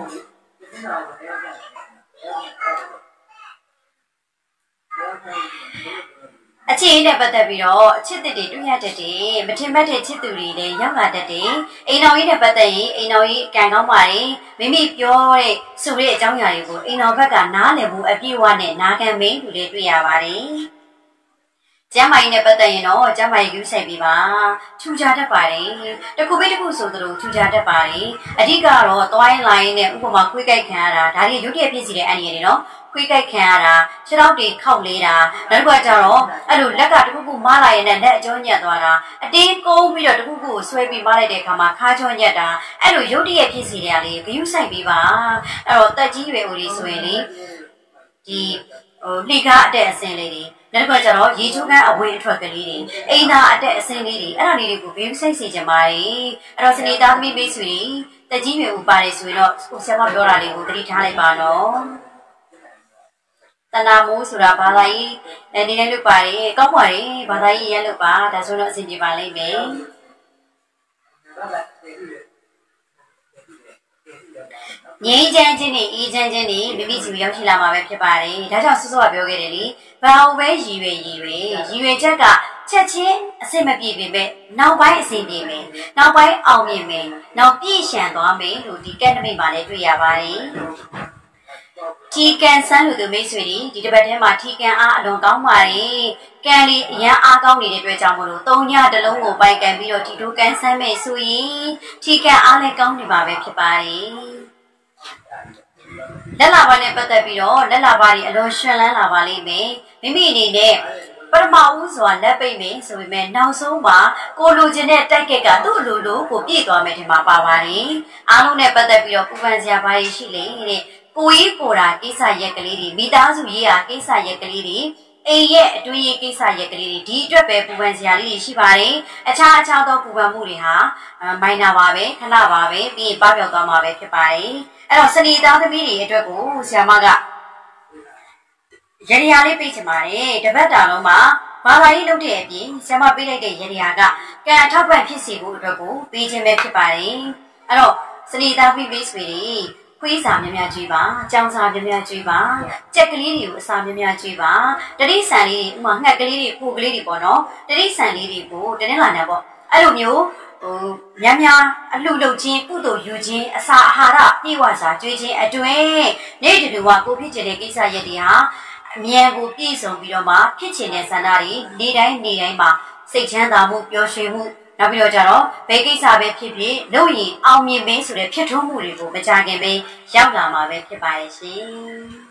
အခြေအနေနဲ့ပတ်သက်ပြီးတော့အချစ်တစ်တွေတွေ့ရတတ်တယ်မထင်မှတ်တဲ့ချစ်သူတွေလည်းရောက်လာတတ်တယ်အိမ်တော်ကြီးနဲ့ပတ်သက်ရင်အိမ်တော်ကြီးကံကောင်းပါတယ်မိမိပြောတဲ့ဆိုတဲ့အကြောင်းအရာတွေကိုအိမ်တော်ဘက်ကနားလည်မှုအပြည့်အဝနဲ့နာခံမင်းသူတွေတွေ့ရပါတယ်ကျမ်းမာရေးနဲ့ပတ်သက်ရင်တော့ကျမ်းမာရေးကူးဆိုင်ပြီးပါထူခြားတတ်ပါတယ်တခုပြီးတခုဆိုသလိုထူခြားတတ်ပါတယ်အဓိကတော့သွားရင်လာရင်နဲ့ဥပမာခွေးကြိုက်ခံရတာဒါတွေရုပ်တရက်ဖြစ်စီတဲ့အန်ရည်တွေနော်ခွေးကြိုက်ခံရတာခြေထောက်တွေခောက်လေးတာနောက်တစ်ခါကျတော့အဲ့လိုလက်ကတခုခုမလာရင်လည်းလက်အကျောညက်သွားတာအတင်းကုန်းပြီးတော့တခုခုကိုဆွဲပြီးမလိုက်တဲ့အခါမှာခါကျောညက်တာအဲ့လိုရုပ်တရက်ဖြစ်စီတဲ့အလေးဂယုဆိုင်ပြီးပါအဲ့တော့တက်ကြီးရွယ်ဦးလေးဆိုရင်လေဒီဟိုလှိကားအတက်အစင်းလေးတွေနောက်တစ်ခါကျတော့ရေချိုးကန်းအဝေးအထွက်ကလေးတွေအိမ်သားအတက်အစင်းလေးတွေအဲ့ဒါလေးတွေကိုဘေးဆိုင်စီကြပါတယ်အဲ့တော့စနေသားသမီးပေးဆွေတက်ကြီးမျိုးဥပါတယ်ဆိုရင်တော့ကိုဆရာမပြောတာလေးကိုသတိထားလိုက်ပါနော်တဏမိုးဆိုတာဘာသာရေးအနေနဲ့လုပ်ပါတယ်ကောက်ပါတယ်ဘာသာရေးရဲလုပ်ပါဒါဆိုတော့အဆင်ပြေပါလိမ့်မယ်ငြိမ်းချမ်းခြင်းနဲ့အေးချမ်းခြင်းနဲ့မိမိစီရောက်ရှိလာမှာပဲဖြစ်ပါတယ်ဒါကြောင့်စောစောကပြောခဲ့တယ်လေဘာလို့ပဲရည်ရွယ်ရည်ရွယ်ရည်ရွယ်ချက်ကချက်ချင်းအဆင်မပြေပေမဲ့နောက်ပိုင်းအဆင်ပြေမယ်နောက်ပိုင်းအောင်မြင်မယ်နောက်ပြည့်ရှံသွားမယ်လို့ဒီကက်နမိတ်မှာလည်းတွေ့ရပါတယ်ထီကန်ဆန်းလူသူမိတ်ဆွေတွေဒီတစ်ပတ်ထဲမှာထီကန်အားအလွန်ကောင်းပါတယ်ကန်လီအရန်အားကောင်းနေတဲ့အတွက်ကြောင့်မလို့သုံးညတလုံးကိုပိုင်ကန်ပြီးတော့ဒီတို့ကန်ဆန်းမဲ့ဆိုရင်ထီကန်အားလည်းကောင်းနေပါပဲဖြစ်ပါတယ်လက်လာပါနဲ့ပတ်သက်ပြီးတော့လက်လာပါတွေအလွန်ရှင်လန်းလာပါလိမ့်မယ်မိမိအနေနဲ့ပထမဦးစွာလက်ပိတ်မယ်ဆိုပေမဲ့နောက်ဆုံးမှာကိုလိုချင်တဲ့တိုက်ကက်ကသူ့အလိုလိုကိုပြည့်သွားမယ်ထင်မှာပါပါတယ်အားလုံးနဲ့ပတ်သက်ပြီးတော့ပူပန်စရာဘာတွေရှိလဲတဲ့ကိုကြီးပိုတာကိစ္စရက်ကလေးတွေမိသားစုရေးရာကိစ္စရက်ကလေးတွေအိမ်ရဲ့အတွင်းရေးကိစ္စရက်ကလေးတွေဒီအတွက်ပဲပူပန်စရာလေးတွေရှိပါတယ်အခြားအခြားသောပူပန်မှုတွေဟာမိုင်နာပါပဲခဏပါပဲပြီးရင်ပပျောက်သွားမှာပဲဖြစ်ပါတယ်အဲ့တော့စနေသားသမီးတွေအတွက်ကိုဆရာမကရရလေးပေးချင်ပါတယ်တပတ်တာလုံးမှာဘာသာရေးလုပ်တဲ့အပြင်ဆရာမပေးလိုက်တဲ့ရရကကံအထောက်ပံ့ဖြစ်စေဖို့အတွက်ကိုပေးခြင်းပဲဖြစ်ပါတယ်အဲ့တော့စနေသားသမီးပေးဆွေတွေခွေးစာများများကျွေးပါကြောင်စာများများကျွေးပါကြက်ကလေးတွေကိုအစာများများကျွေးပါတတိဆန်လေးတွေဥမာငှက်ကလေးတွေပိုကလေးတွေပေါ့နော်တတိဆန်လေးတွေကိုတနေ့လာနေပေါ့အဲ့လိုမျိုးဟိုများများအလှလုပ်ခြင်းကုသိုလ်ယူခြင်းအစာအာဟာရပြည့်ဝစွာကျွေးခြင်းအတွင်းနေ့တူတူကကိုဖြစ်ချင်တဲ့ကိစ္စရက်တွေဟာအမြန်ကိုပြည့်စုံပြီးတော့မှဖြစ်ချင်တဲ့ဆန္ဒတွေနေ့တိုင်းနေ့တိုင်းမှာစိတ်ချမ်းသာမှုပျော်ရွှင်မှုနောက်ပြီးတော့ကြတော့ဘယ်ကိစ္စပဲဖြစ်ဖြစ်လုပ်ရင်အောင်မြင်မင်းဆိုတဲ့ဖြစ်ထွန်းမှုတွေကိုမကြခင်ပဲရောက်လာမှာပဲဖြစ်ပါရဲ့ရှင်